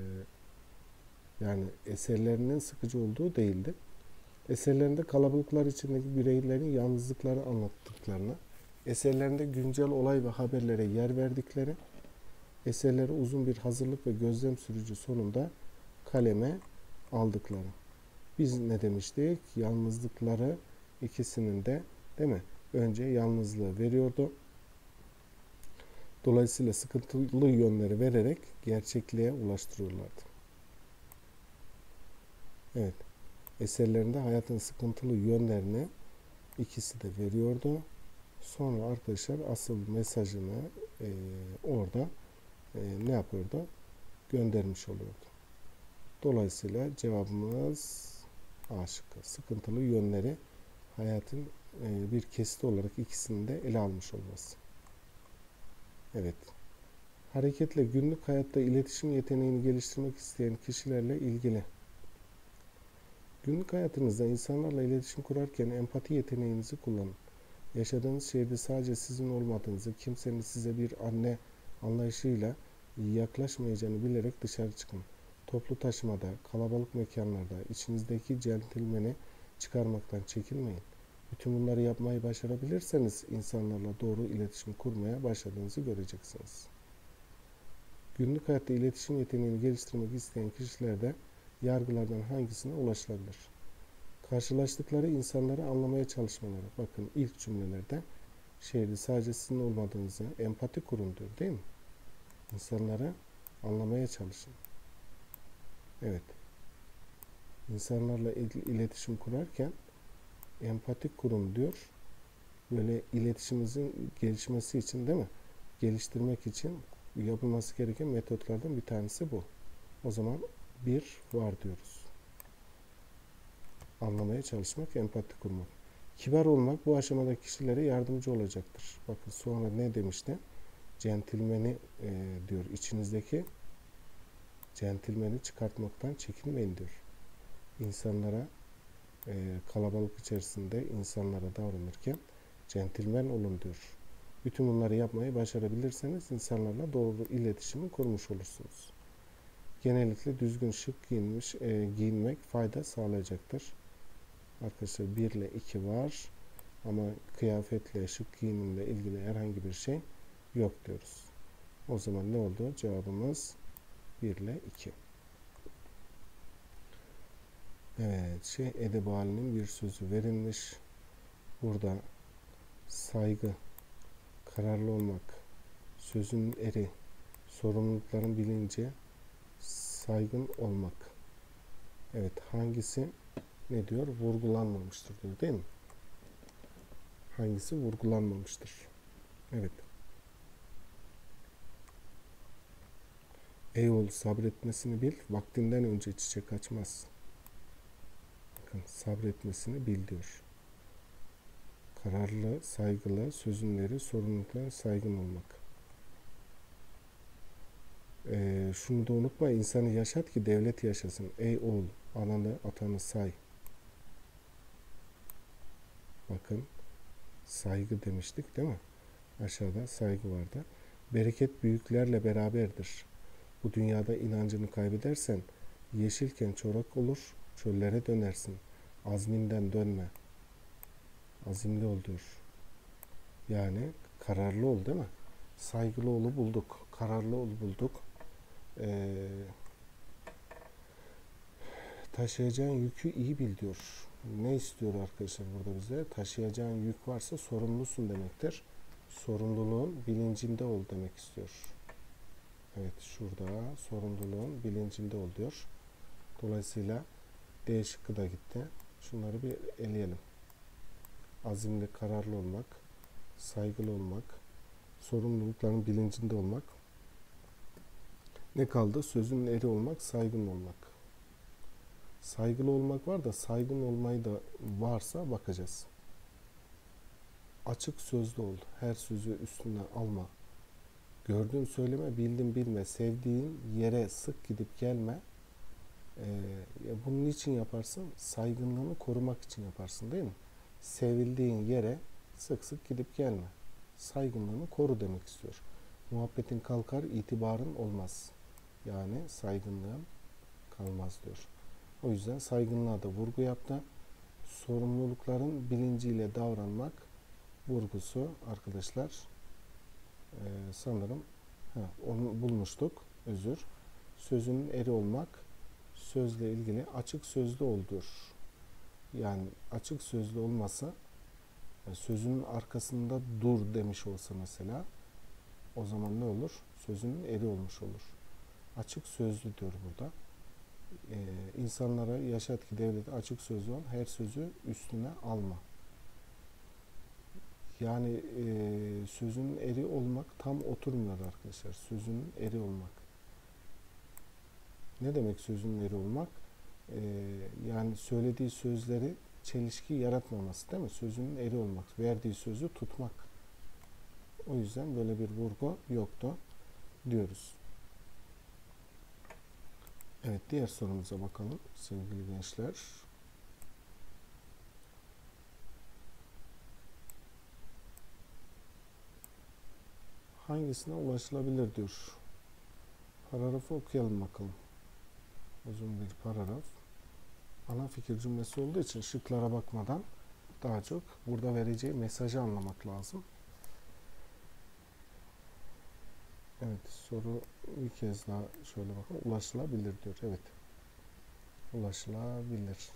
S1: yani eserlerinin sıkıcı olduğu değildi. Eserlerinde kalabalıklar içindeki bireylerin yalnızlıkları anlattıklarını, eserlerinde güncel olay ve haberlere yer verdikleri, eserleri uzun bir hazırlık ve gözlem sürücü sonunda kaleme aldıkları. Biz ne demiştik? Yalnızlıkları ikisinin de, değil mi? Önce yalnızlığı veriyordu. Dolayısıyla sıkıntılı yönleri vererek gerçekliğe ulaştırıyorlardı. Evet. Eserlerinde hayatın sıkıntılı yönlerini ikisi de veriyordu. Sonra arkadaşlar asıl mesajını e, orada e, ne yapıyordu? Göndermiş oluyordu. Dolayısıyla cevabımız A şıkkı. Sıkıntılı yönleri hayatın e, bir kesit olarak ikisini de ele almış olması. Evet. Hareketle günlük hayatta iletişim yeteneğini geliştirmek isteyen kişilerle ilgili. Günlük hayatınızda insanlarla iletişim kurarken empati yeteneğinizi kullanın. Yaşadığınız şehirde sadece sizin olmadığınızı, kimsenin size bir anne anlayışıyla yaklaşmayacağını bilerek dışarı çıkın. Toplu taşımada, kalabalık mekanlarda içinizdeki centilmeni çıkarmaktan çekinmeyin. Bütün bunları yapmayı başarabilirseniz insanlarla doğru iletişim kurmaya başladığınızı göreceksiniz. Günlük hayatta iletişim yeteneğini geliştirmek isteyen kişilerde yargılardan hangisine ulaşılabilir? Karşılaştıkları insanları anlamaya çalışmaları. Bakın ilk cümlelerde şeydi, sadece sizin olmadığınızı, empati kurun diyor değil mi? İnsanları anlamaya çalışın. Evet. İnsanlarla iletişim kurarken empati kurun diyor. Böyle iletişimimizin gelişmesi için değil mi? Geliştirmek için yapılması gereken metotlardan bir tanesi bu. O zaman bir var diyoruz. Anlamaya çalışmak, empati kurmak. Kibar olmak bu aşamada kişilere yardımcı olacaktır. Bakın sonra ne demişti? Centilmeni e, diyor. İçinizdeki centilmeni çıkartmaktan çekinmeyin diyor. İnsanlara e, kalabalık içerisinde insanlara davranırken centilmen olun diyor. Bütün bunları yapmayı başarabilirseniz insanlarla doğru iletişimi kurmuş olursunuz. Genellikle düzgün, şık giyinmiş, e, giyinmek fayda sağlayacaktır. Arkadaşlar bir ile iki var ama kıyafetle, şık giyinimle ilgili herhangi bir şey yok diyoruz. O zaman ne oldu? Cevabımız bir ile iki. Evet, şey Edebali'nin bir sözü verilmiş. Burada saygı, kararlı olmak, sözün eri, sorumlulukların bilinci, saygın olmak. Evet, hangisi ne diyor? Vurgulanmamıştır diyor değil mi? Hangisi vurgulanmamıştır? Evet. Ey oğul sabretmesini bil, vaktinden önce çiçek açmaz. Bakın sabretmesini bil diyor. Kararlı, saygılı, sözün eri, sorumluluklara saygın olmak. Ee, şunu da unutma, insanı yaşat ki devlet yaşasın. Ey oğul, ananı, atanı say. Bakın, saygı demiştik değil mi? Aşağıda saygı vardı. Bereket büyüklerle beraberdir. Bu dünyada inancını kaybedersen, yeşilken çorak olur, çöllere dönersin. Azminden dönme. Azimli ol diyor. Yani kararlı ol değil mi? Saygılı olu bulduk. Kararlı ol bulduk. Ee, taşıyacağın yükü iyi bil diyor. Ne istiyor arkadaşlar burada bize? Taşıyacağın yük varsa sorumlusun demektir. Sorumluluğun bilincinde ol demek istiyor. Evet şurada sorumluluğun bilincinde ol diyor. Dolayısıyla D şıkkı da gitti. Şunları bir eleyelim. Azimli, kararlı olmak, saygılı olmak, sorumlulukların bilincinde olmak. Ne kaldı? Sözün eri olmak, saygın olmak. Saygılı olmak var da saygın olmayı da varsa bakacağız. Açık sözlü ol. Her sözü üstüne alma. Gördüğün söyleme, bildin bilme. Sevdiğin yere sık gidip gelme. Ee, bunun için yaparsın? Saygınlığını korumak için yaparsın değil mi? Sevildiğin yere sık sık gidip gelme. Saygınlığını koru demek istiyor. Muhabbetin kalkar, itibarın olmaz. Yani saygınlığın kalmaz diyor. O yüzden saygınlığa da vurgu yaptı. Sorumlulukların bilinciyle davranmak vurgusu arkadaşlar e, sanırım ha, onu bulmuştuk. Özür. Sözünün eri olmak, sözle ilgili açık sözlü oldur. Yani açık sözlü olmasa sözünün arkasında dur demiş olsa mesela o zaman ne olur? Sözünün eri olmuş olur. Açık sözlü diyor burada. Ee, insanlara yaşat ki devlete açık sözlü ol. Her sözü üstüne alma. Yani e, sözünün eri olmak tam oturmuyor arkadaşlar. Sözünün eri olmak. Ne demek sözünün eri olmak? Ee, yani söylediği sözleri çelişki yaratmaması değil mi? Sözünün eri olmak. Verdiği sözü tutmak. O yüzden böyle bir vurgu yoktu diyoruz. Evet diğer sorumuza bakalım sevgili gençler. Hangisine ulaşılabilir diyor. Paragrafı okuyalım bakalım. Uzun bir paragraf. Ana fikir cümlesi olduğu için şıklara bakmadan Daha çok burada vereceği mesajı anlamak lazım. Evet, soru bir kez daha şöyle bakın. Ulaşılabilir diyor. Evet. Ulaşılabilir.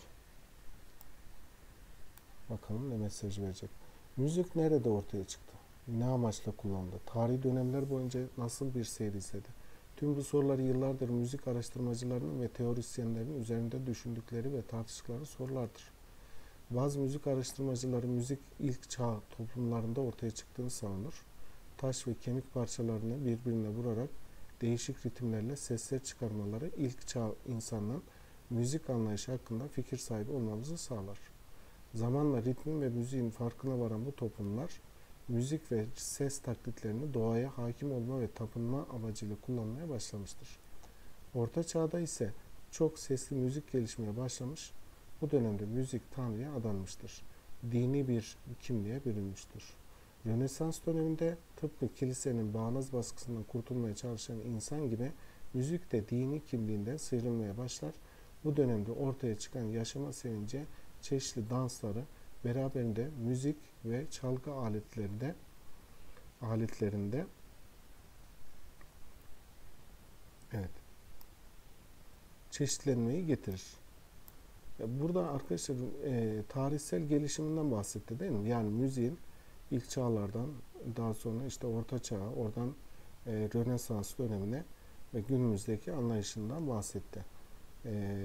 S1: Bakalım ne mesaj verecek. Müzik nerede ortaya çıktı? Ne amaçla kullanıldı? Tarihi dönemler boyunca nasıl bir seyir izledi? Tüm bu soruları yıllardır müzik araştırmacılarının ve teorisyenlerin üzerinde düşündükleri ve tartıştıkları sorulardır. Bazı müzik araştırmacıları müzik ilk çağ toplumlarında ortaya çıktığını savunur. Taş ve kemik parçalarını birbirine vurarak değişik ritimlerle sesler çıkarmaları ilk çağ insanların müzik anlayışı hakkında fikir sahibi olmamızı sağlar. Zamanla ritmin ve müziğin farkına varan bu toplumlar, müzik ve ses taklitlerini doğaya hakim olma ve tapınma amacıyla kullanmaya başlamıştır. Orta Çağ'da ise çok sesli müzik gelişmeye başlamış, bu dönemde müzik Tanrı'ya adanmıştır. Dini bir kimliğe bürünmüştür. Rönesans döneminde tıpkı kilisenin bağnaz baskısından kurtulmaya çalışan insan gibi müzik de dini kimliğinden sıyrılmaya başlar. Bu dönemde ortaya çıkan yaşama sevinci çeşitli dansları beraberinde müzik ve çalgı aletlerinde aletlerinde evet çeşitlenmeyi getirir. Burada arkadaşlar e, tarihsel gelişiminden bahsetti değil mi? Yani müziğin ilk çağlardan daha sonra işte Orta Çağ, oradan e, Rönesans dönemine ve günümüzdeki anlayışından bahsetti. E,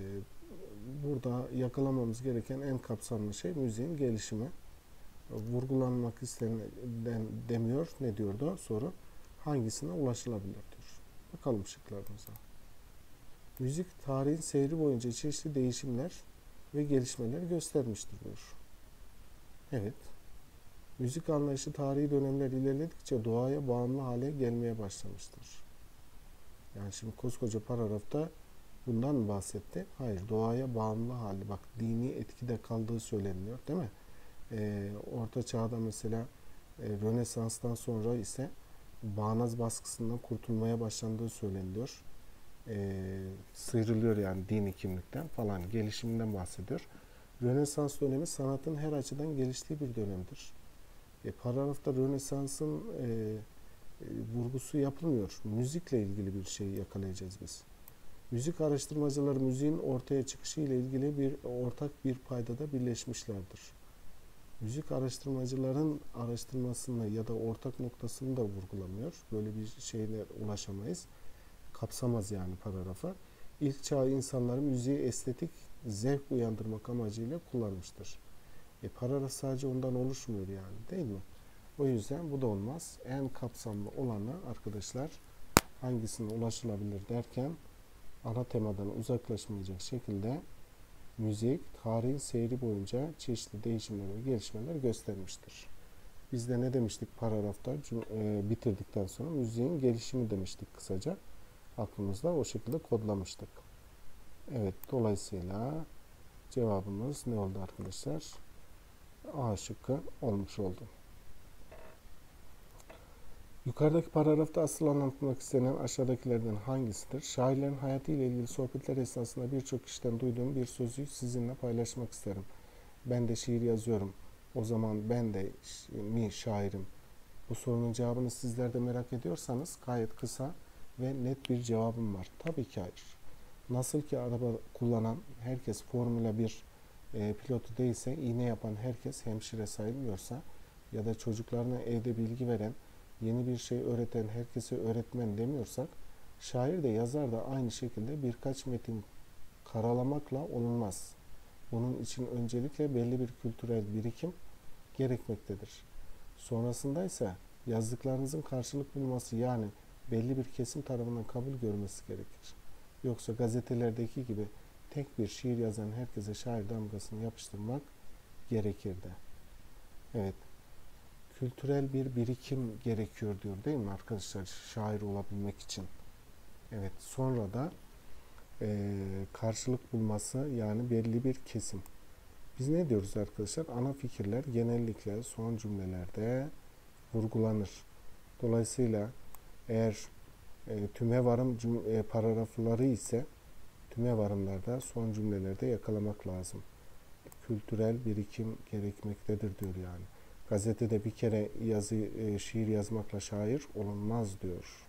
S1: burada yakalamamız gereken en kapsamlı şey müziğin gelişimi. Vurgulanmak istenilen demiyor. Ne diyordu soru? Hangisine ulaşılabilir diyor. Bakalım şıklarımıza. Müzik tarihin seyri boyunca çeşitli değişimler ve gelişmeler göstermiştir diyor. Evet. Müzik anlayışı tarihi dönemler ilerledikçe doğaya bağımlı hale gelmeye başlamıştır. Yani şimdi koskoca paragrafta bundan mı bahsetti? Hayır, doğaya bağımlı hali. Bak, dini etkide kaldığı söyleniyor, değil mi? Ee, Orta Çağ'da mesela e, Rönesans'tan sonra ise bağnaz baskısından kurtulmaya başlandığı söyleniyor. Ee, sıyrılıyor yani dini kimlikten falan, gelişiminden bahsediyor. Rönesans dönemi sanatın her açıdan geliştiği bir dönemdir. E, paragrafta Rönesans'ın e, e, vurgusu yapılmıyor. Müzikle ilgili bir şey yakalayacağız biz. Müzik araştırmacıları müziğin ortaya çıkışı ile ilgili bir ortak bir paydada birleşmişlerdir. Müzik araştırmacıların araştırmasını ya da ortak noktasını da vurgulamıyor. Böyle bir şeyle ulaşamayız. Kapsamaz yani paragrafa. İlk çağ insanları müziği estetik zevk uyandırmak amacıyla kullanmıştır. E paragraf sadece ondan oluşmuyor yani, değil mi? O yüzden bu da olmaz. En kapsamlı olanı arkadaşlar hangisine ulaşılabilir derken ana temadan uzaklaşmayacak şekilde müzik tarihin seyri boyunca çeşitli değişimler ve gelişmeler göstermiştir. Biz de ne demiştik paragrafta e, bitirdikten sonra? Müziğin gelişimi demiştik kısaca. Aklımızda o şekilde kodlamıştık. Evet, dolayısıyla cevabımız ne oldu arkadaşlar? A şıkkı olmuş oldu. Yukarıdaki paragrafta asıl anlatılmak istenen aşağıdakilerden hangisidir? Şairlerin hayatıyla ilgili sohbetler esnasında birçok kişiden duyduğum bir sözü sizinle paylaşmak isterim. Ben de şiir yazıyorum. O zaman ben de mi şairim? Bu sorunun cevabını sizler de merak ediyorsanız gayet kısa ve net bir cevabım var. Tabii ki hayır. Nasıl ki araba kullanan herkes Formula bir e, pilotu değilse, iğne yapan herkes hemşire sayılmıyorsa ya da çocuklarına evde bilgi veren, yeni bir şey öğreten herkese öğretmen demiyorsak, şair de yazar da aynı şekilde birkaç metin karalamakla olunmaz. Bunun için öncelikle belli bir kültürel birikim gerekmektedir. Sonrasında ise yazdıklarınızın karşılık bulması, yani belli bir kesim tarafından kabul görmesi gerekir. Yoksa gazetelerdeki gibi tek bir şiir yazan herkese şair damgasını yapıştırmak gerekirdi. Evet. Kültürel bir birikim gerekiyor diyor değil mi arkadaşlar, şair olabilmek için? Evet, sonra da e, karşılık bulması, yani belli bir kesim. Biz ne diyoruz arkadaşlar? Ana fikirler genellikle son cümlelerde vurgulanır. Dolayısıyla eğer e, tümevarım cüm- e, paragrafları ise tümevarımlarda son cümlelerde yakalamak lazım. kültürel birikim gerekmektedir diyor yani. Gazetede bir kere yazı, e, şiir yazmakla şair olunmaz diyor.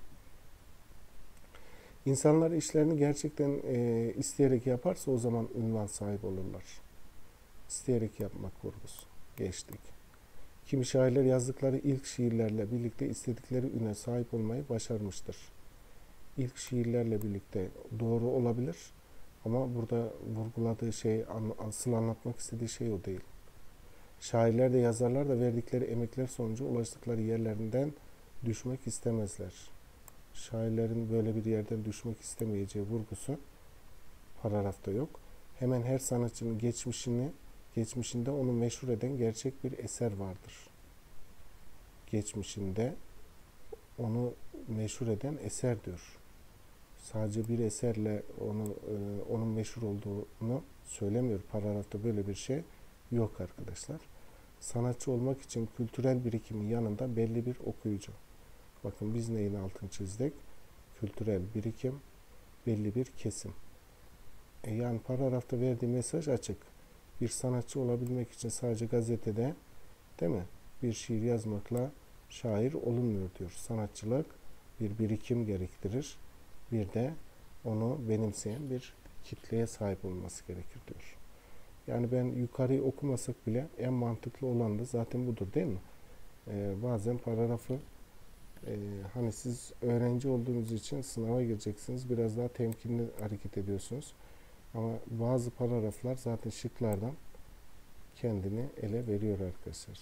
S1: İnsanlar işlerini gerçekten e, isteyerek yaparsa o zaman ünvan sahibi olurlar. İsteyerek yapmak vurgusu. Geçtik. Kimi şairler yazdıkları ilk şiirlerle birlikte istedikleri üne sahip olmayı başarmıştır. İlk şiirlerle birlikte doğru olabilir ama burada vurguladığı şey, asıl anlatmak istediği şey o değil. Şairler de yazarlar da verdikleri emekler sonucu ulaştıkları yerlerinden düşmek istemezler. Şairlerin böyle bir yerden düşmek istemeyeceği vurgusu paragrafta yok. Hemen her sanatçının geçmişini, geçmişinde onu meşhur eden gerçek bir eser vardır. Geçmişinde onu meşhur eden eser diyor. Sadece bir eserle onu e, onun meşhur olduğunu söylemiyor. Paragrafta böyle bir şey yok arkadaşlar. Sanatçı olmak için kültürel birikimin yanında belli bir okuyucu. Bakın biz neyin altını çizdik? Kültürel birikim, belli bir kesim. E yani paragrafta verdiği mesaj açık. Bir sanatçı olabilmek için sadece gazetede, değil mi, bir şiir yazmakla şair olunmuyor diyor. Sanatçılık bir birikim gerektirir. Bir de onu benimseyen bir kitleye sahip olması gerekir diyor. Yani ben yukarıyı okumasak bile en mantıklı olan da zaten budur değil mi? Ee, bazen paragrafı e, hani siz öğrenci olduğunuz için sınava gireceksiniz. Biraz daha temkinli hareket ediyorsunuz. Ama bazı paragraflar zaten şıklardan kendini ele veriyor arkadaşlar.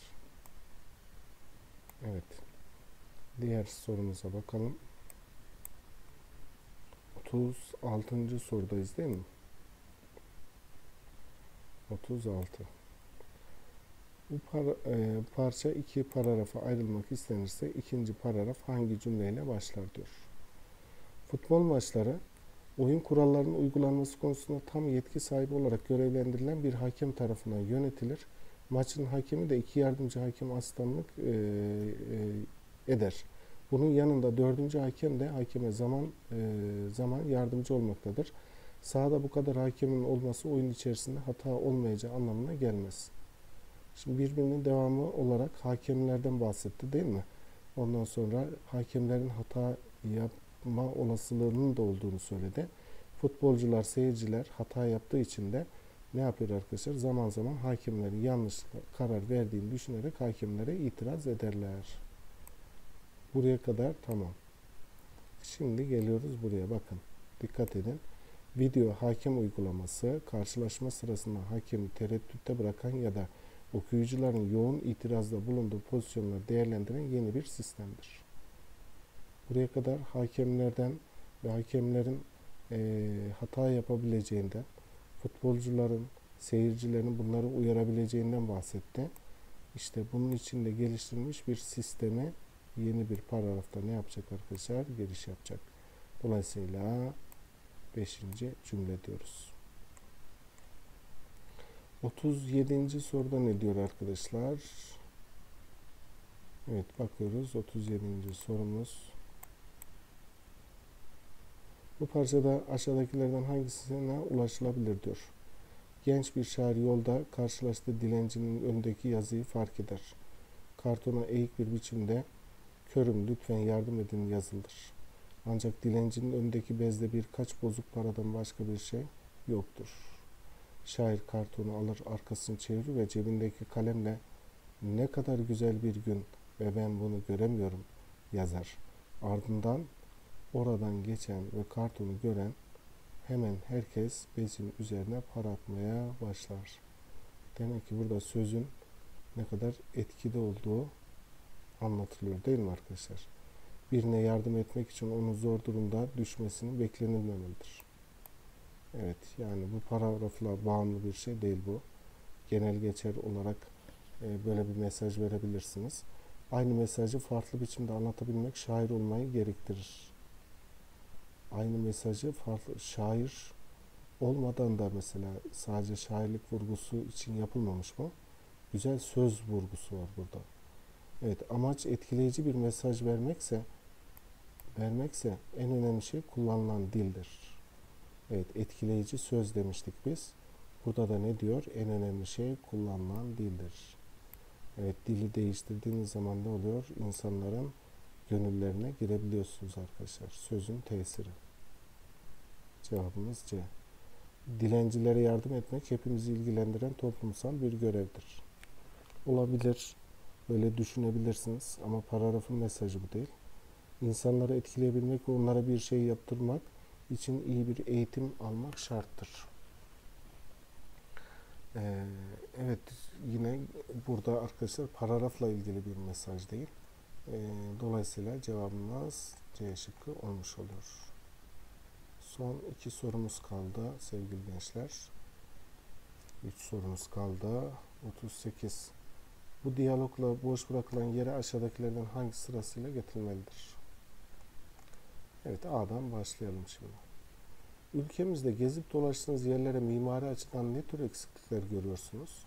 S1: Evet. Diğer sorumuza bakalım. otuz altıncı sorudayız değil mi? otuz altı. Bu para, e, parça iki paragrafa ayrılmak istenirse ikinci paragraf hangi cümleyle başlar diyor. Futbol maçları oyun kurallarının uygulanması konusunda tam yetki sahibi olarak görevlendirilen bir hakem tarafından yönetilir. Maçın hakemi de iki yardımcı hakem asistanlık e, e, eder. Bunun yanında dördüncü hakem de hakeme zaman e, zaman yardımcı olmaktadır. Sahada bu kadar hakemin olması oyun içerisinde hata olmayacağı anlamına gelmez. Şimdi birbirinin devamı olarak hakemlerden bahsetti değil mi? Ondan sonra hakemlerin hata yapma olasılığının da olduğunu söyledi. Futbolcular, seyirciler hata yaptığı için de ne yapıyor arkadaşlar? Zaman zaman hakemlerin yanlış karar verdiğini düşünerek hakemlere itiraz ederler. Buraya kadar tamam. Şimdi geliyoruz buraya, bakın. Dikkat edin. Video hakem uygulaması karşılaşma sırasında hakemi tereddütte bırakan ya da okuyucuların yoğun itirazda bulunduğu pozisyonları değerlendiren yeni bir sistemdir. Buraya kadar hakemlerden ve hakemlerin e, hata yapabileceğinden, futbolcuların, seyircilerin bunları uyarabileceğinden bahsetti. İşte bunun için de geliştirilmiş bir sisteme yeni bir paragrafta ne yapacak arkadaşlar? Giriş yapacak. Dolayısıyla beşinci cümle diyoruz. otuz yedinci soruda ne diyor arkadaşlar? Evet, bakıyoruz. otuz yedinci sorumuz. Bu parçada aşağıdakilerden hangisine ulaşılabilir diyor. Genç bir şair yolda karşılaştığı dilencinin önündeki yazıyı fark eder. Kartona eğik bir biçimde "Körüm, lütfen yardım edin" yazılır. Ancak dilencinin önündeki bezde birkaç bozuk paradan başka bir şey yoktur. Şair kartonu alır, arkasını çevirir ve cebindeki kalemle "Ne kadar güzel bir gün ve ben bunu göremiyorum" yazar. Ardından oradan geçen ve kartonu gören hemen herkes bezin üzerine para atmaya başlar. Demek ki burada sözün ne kadar etkili olduğu anlatılıyor değil mi arkadaşlar? Birine yardım etmek için onun zor durumda düşmesini beklenilmemelidir. Evet, yani bu paragrafla bağımlı bir şey değil bu. Genel geçer olarak e, böyle bir mesaj verebilirsiniz. Aynı mesajı farklı biçimde anlatabilmek şair olmayı gerektirir. Aynı mesajı farklı şair olmadan da mesela sadece şairlik vurgusu için yapılmamış mı? Güzel söz vurgusu var burada. Evet, amaç etkileyici bir mesaj vermekse vermekse en önemli şey kullanılan dildir. Evet, etkileyici söz demiştik biz. Burada da ne diyor? En önemli şey kullanılan dildir. Evet, dili değiştirdiğiniz zaman ne oluyor? İnsanların gönüllerine girebiliyorsunuz arkadaşlar. Sözün tesiri. Cevabımız C. Dilencilere yardım etmek hepimizi ilgilendiren toplumsal bir görevdir. Olabilir, böyle düşünebilirsiniz ama paragrafın mesajı bu değil. İnsanları etkileyebilmek ve onlara bir şey yaptırmak için iyi bir eğitim almak şarttır. Ee, evet, yine burada arkadaşlar paragrafla ilgili bir mesaj değil. Ee, dolayısıyla cevabımız C şıkkı olmuş oluyor. Son iki sorumuz kaldı sevgili gençler. üç sorumuz kaldı. otuz sekiz. Bu diyalogla boş bırakılan yere aşağıdakilerden hangi sırasıyla getirilmelidir? Evet, A'dan başlayalım şimdi. Ülkemizde gezip dolaştığınız yerlere mimari açıdan ne tür eksiklikler görüyorsunuz?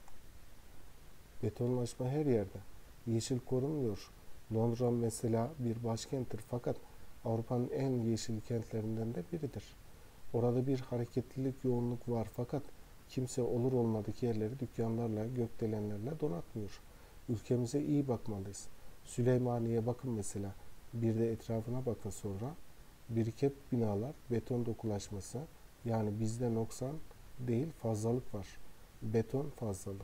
S1: Betonlaşma her yerde. Yeşil korunmuyor. Londra mesela bir başkenttir fakat Avrupa'nın en yeşil kentlerinden de biridir. Orada bir hareketlilik, yoğunluk var fakat kimse olur olmadık yerleri dükkanlarla, gökdelenlerle donatmıyor. Ülkemize iyi bakmalıyız. Süleymaniye bakın mesela. Bir de etrafına bakın sonra. Biriket binalar, beton dokulaşması. Yani bizde noksan değil fazlalık var. Beton fazlalığı.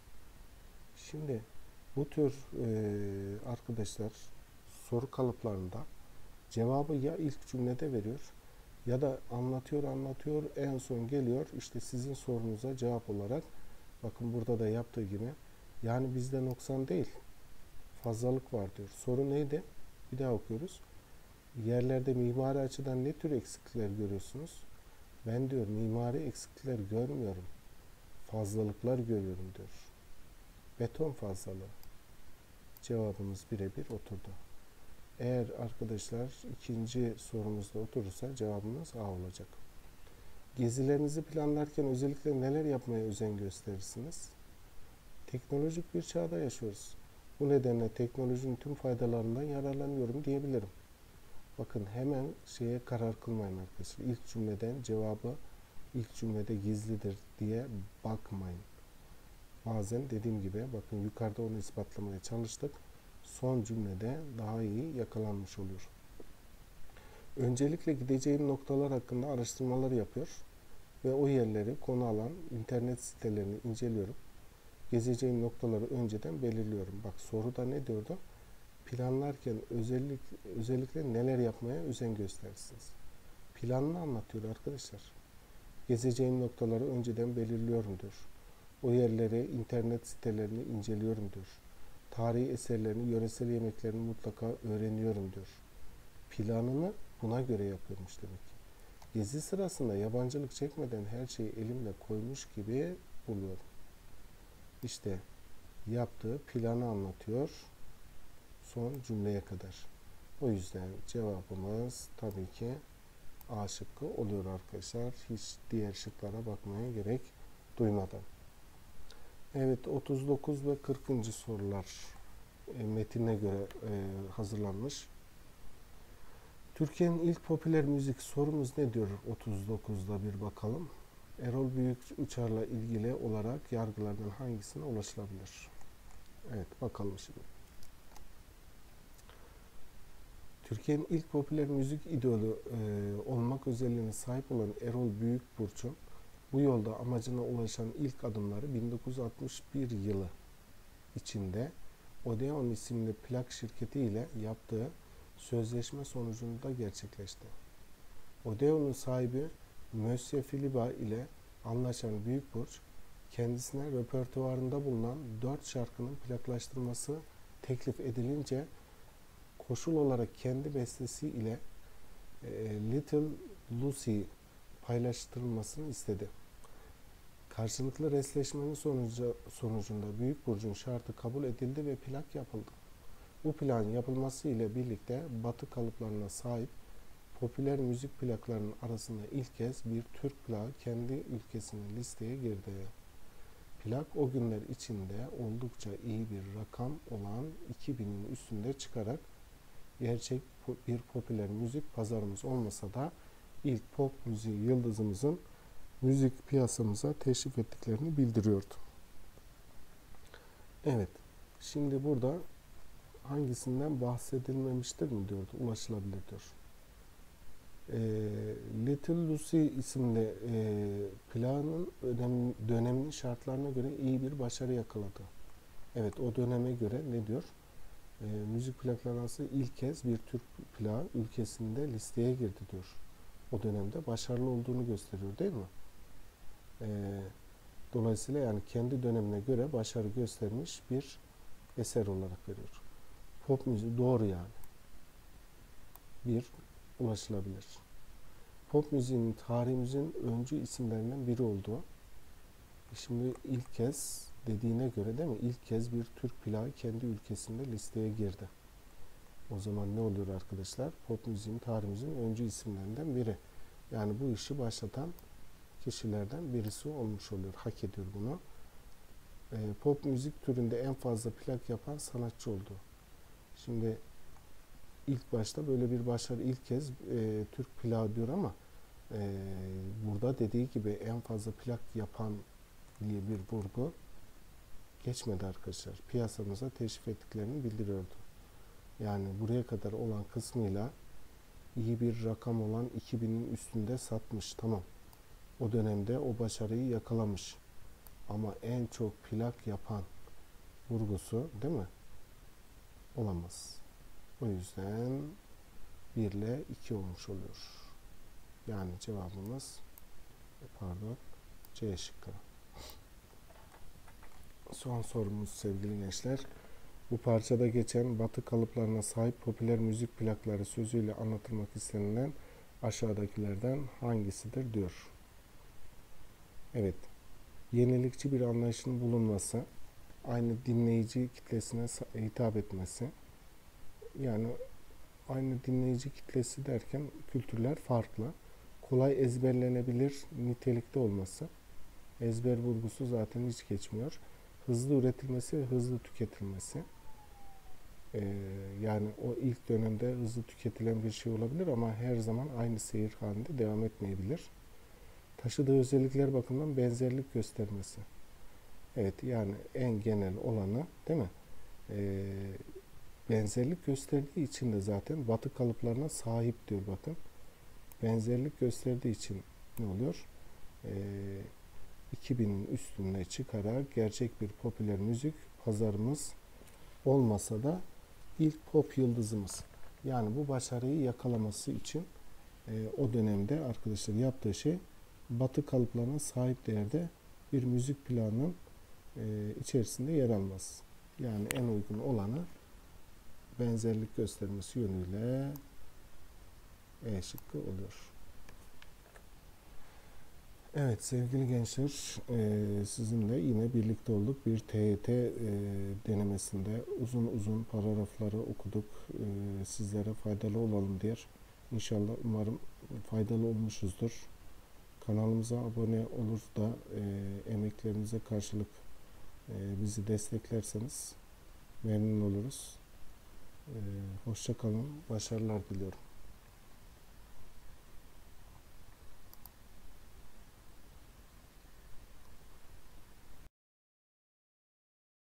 S1: Şimdi bu tür e, arkadaşlar soru kalıplarında cevabı ya ilk cümlede veriyor ya da anlatıyor anlatıyor en son geliyor işte sizin sorunuza cevap olarak, bakın burada da yaptığı gibi, yani bizde noksan değil fazlalık var diyor. Soru neydi? Bir daha okuyoruz. Yerlerde mimari açıdan ne tür eksiklikler görüyorsunuz? Ben diyor mimari eksiklikler görmüyorum. Fazlalıklar görüyorum diyor. Beton fazlalığı. Cevabımız birebir oturdu. Eğer arkadaşlar ikinci sorumuzda oturursa cevabımız A olacak. Gezilerinizi planlarken özellikle neler yapmaya özen gösterirsiniz? Teknolojik bir çağda yaşıyoruz. Bu nedenle teknolojinin tüm faydalarından yararlanıyorum diyebilirim. Bakın hemen şeye karar kılmayın arkadaşlar. İlk cümleden cevabı ilk cümlede gizlidir diye bakmayın. Bazen dediğim gibi bakın yukarıda onu ispatlamaya çalıştık. Son cümlede daha iyi yakalanmış oluyor. Öncelikle gideceğim noktalar hakkında araştırmalar yapıyor ve o yerleri konu alan internet sitelerini inceliyorum. Gezeceğim noktaları önceden belirliyorum. Bak soruda ne diyordu? Planlarken özellik, özellikle neler yapmaya özen gösterirsiniz? Planını anlatıyor arkadaşlar. Gezeceğim noktaları önceden belirliyorum diyor. O yerleri, internet sitelerini inceliyorum diyor. Tarihi eserlerini, yöresel yemeklerini mutlaka öğreniyorum diyor. Planını buna göre yapıyormuş demek ki. Gezi sırasında yabancılık çekmeden her şeyi elimle koymuş gibi buluyorum. İşte yaptığı planı anlatıyor son cümleye kadar. O yüzden cevabımız tabii ki A şıkkı oluyor arkadaşlar. Hiç diğer şıklara bakmaya gerek duymadan. Evet, otuz dokuz ve kırkıncı sorular e, metine göre e, hazırlanmış. Türkiye'nin ilk popüler müzik sorumuz ne diyor? otuz dokuzda bir bakalım. Erol Büyük Uçar'la ilgili olarak yargılardan hangisine ulaşılabilir? Evet, bakalım şimdi. Türkiye'nin ilk popüler müzik idolü e, olmak özelliğine sahip olan Erol Büyükburç'un bu yolda amacına ulaşan ilk adımları bin dokuz yüz altmış bir yılı içinde Odeon isimli plak şirketi ile yaptığı sözleşme sonucunda gerçekleşti. Odeon'un sahibi Monsieur Philiba ile anlaşan Büyükburç, kendisine repertuarında bulunan dört şarkının plaklaştırılması teklif edilince koşul olarak kendi bestesi ile e, Little Lucy paylaştırılmasını istedi. Karşılıklı resleşmenin sonucu, sonucunda Büyükburç'un şartı kabul edildi ve plak yapıldı. Bu plan yapılması ile birlikte Batı kalıplarına sahip popüler müzik plaklarının arasında ilk kez bir Türk plağı kendi ülkesinin listeye girdi. Plak o günler içinde oldukça iyi bir rakam olan iki binin üstünde çıkarak gerçek bir popüler müzik pazarımız olmasa da ilk pop müziği yıldızımızın müzik piyasamıza teşrif ettiklerini bildiriyordu. Evet, şimdi burada hangisinden bahsedilmemiştir mi diyordu, ulaşılabilir diyor. E, Little Lucy isimli e, planın önem, döneminin şartlarına göre iyi bir başarı yakaladı. Evet, o döneme göre ne diyor? E, müzik plakları arasında ilk kez bir Türk plağı ülkesinde listeye girdi diyor. O dönemde başarılı olduğunu gösteriyor değil mi? E, dolayısıyla yani kendi dönemine göre başarı göstermiş bir eser olarak veriyor. Pop müziği doğru yani. Bir, ulaşılabilir. Pop müziğinin tarihimizin öncü isimlerinden biri olduğu. Şimdi ilk kez dediğine göre değil mi? İlk kez bir Türk plağı kendi ülkesinde listeye girdi. O zaman ne oluyor arkadaşlar? Pop müziğin tarihimizin öncü isimlerinden biri. Yani bu işi başlatan kişilerden birisi olmuş oluyor. Hak ediyor bunu. E, pop müzik türünde en fazla plak yapan sanatçı oldu. Şimdi ilk başta böyle bir başarı ilk kez e, Türk plağı diyor ama e, burada dediği gibi en fazla plak yapan diye bir vurgu geçmedi arkadaşlar. Piyasamıza teşrif ettiklerini bildiriyordu. Yani buraya kadar olan kısmıyla iyi bir rakam olan iki binin üstünde satmış. Tamam. O dönemde o başarıyı yakalamış. Ama en çok plak yapan vurgusu değil mi? Olamaz. O yüzden bir ile iki olmuş oluyor. Yani cevabımız pardon C şıkkı. Son sorumuz sevgili gençler. Bu parçada geçen batı kalıplarına sahip popüler müzik plakları sözüyle anlatılmak istenilen aşağıdakilerden hangisidir diyor. Evet. Yenilikçi bir anlayışın bulunması, aynı dinleyici kitlesine hitap etmesi, yani aynı dinleyici kitlesi derken kültürler farklı, kolay ezberlenebilir nitelikte olması, ezber vurgusu zaten hiç geçmiyor, hızlı üretilmesi ve hızlı tüketilmesi. Ee, yani o ilk dönemde hızlı tüketilen bir şey olabilir ama her zaman aynı seyir halinde devam etmeyebilir. Taşıdığı özellikler bakımından benzerlik göstermesi. Evet, yani en genel olanı değil mi? Ee, benzerlik gösterdiği için de zaten batı kalıplarına sahip diyor bakın. Benzerlik gösterdiği için ne oluyor? Ee, iki binin üstüne çıkarak gerçek bir popüler müzik pazarımız olmasa da ilk pop yıldızımız. Yani bu başarıyı yakalaması için e, o dönemde arkadaşlar yaptığı şey batı kalıplarına sahip değerde bir müzik planının e, içerisinde yer almaz. Yani en uygun olanı benzerlik göstermesi yönüyle E şıkkı oluyor. Evet sevgili gençler, e, sizinle yine birlikte olduk. Bir T Y T e, denemesinde uzun uzun paragrafları okuduk. E, sizlere faydalı olalım diye. İnşallah umarım faydalı olmuşuzdur. Kanalımıza abone olur da e, emeklerimize karşılık e, bizi desteklerseniz memnun oluruz. E, hoşça kalın, başarılar diliyorum.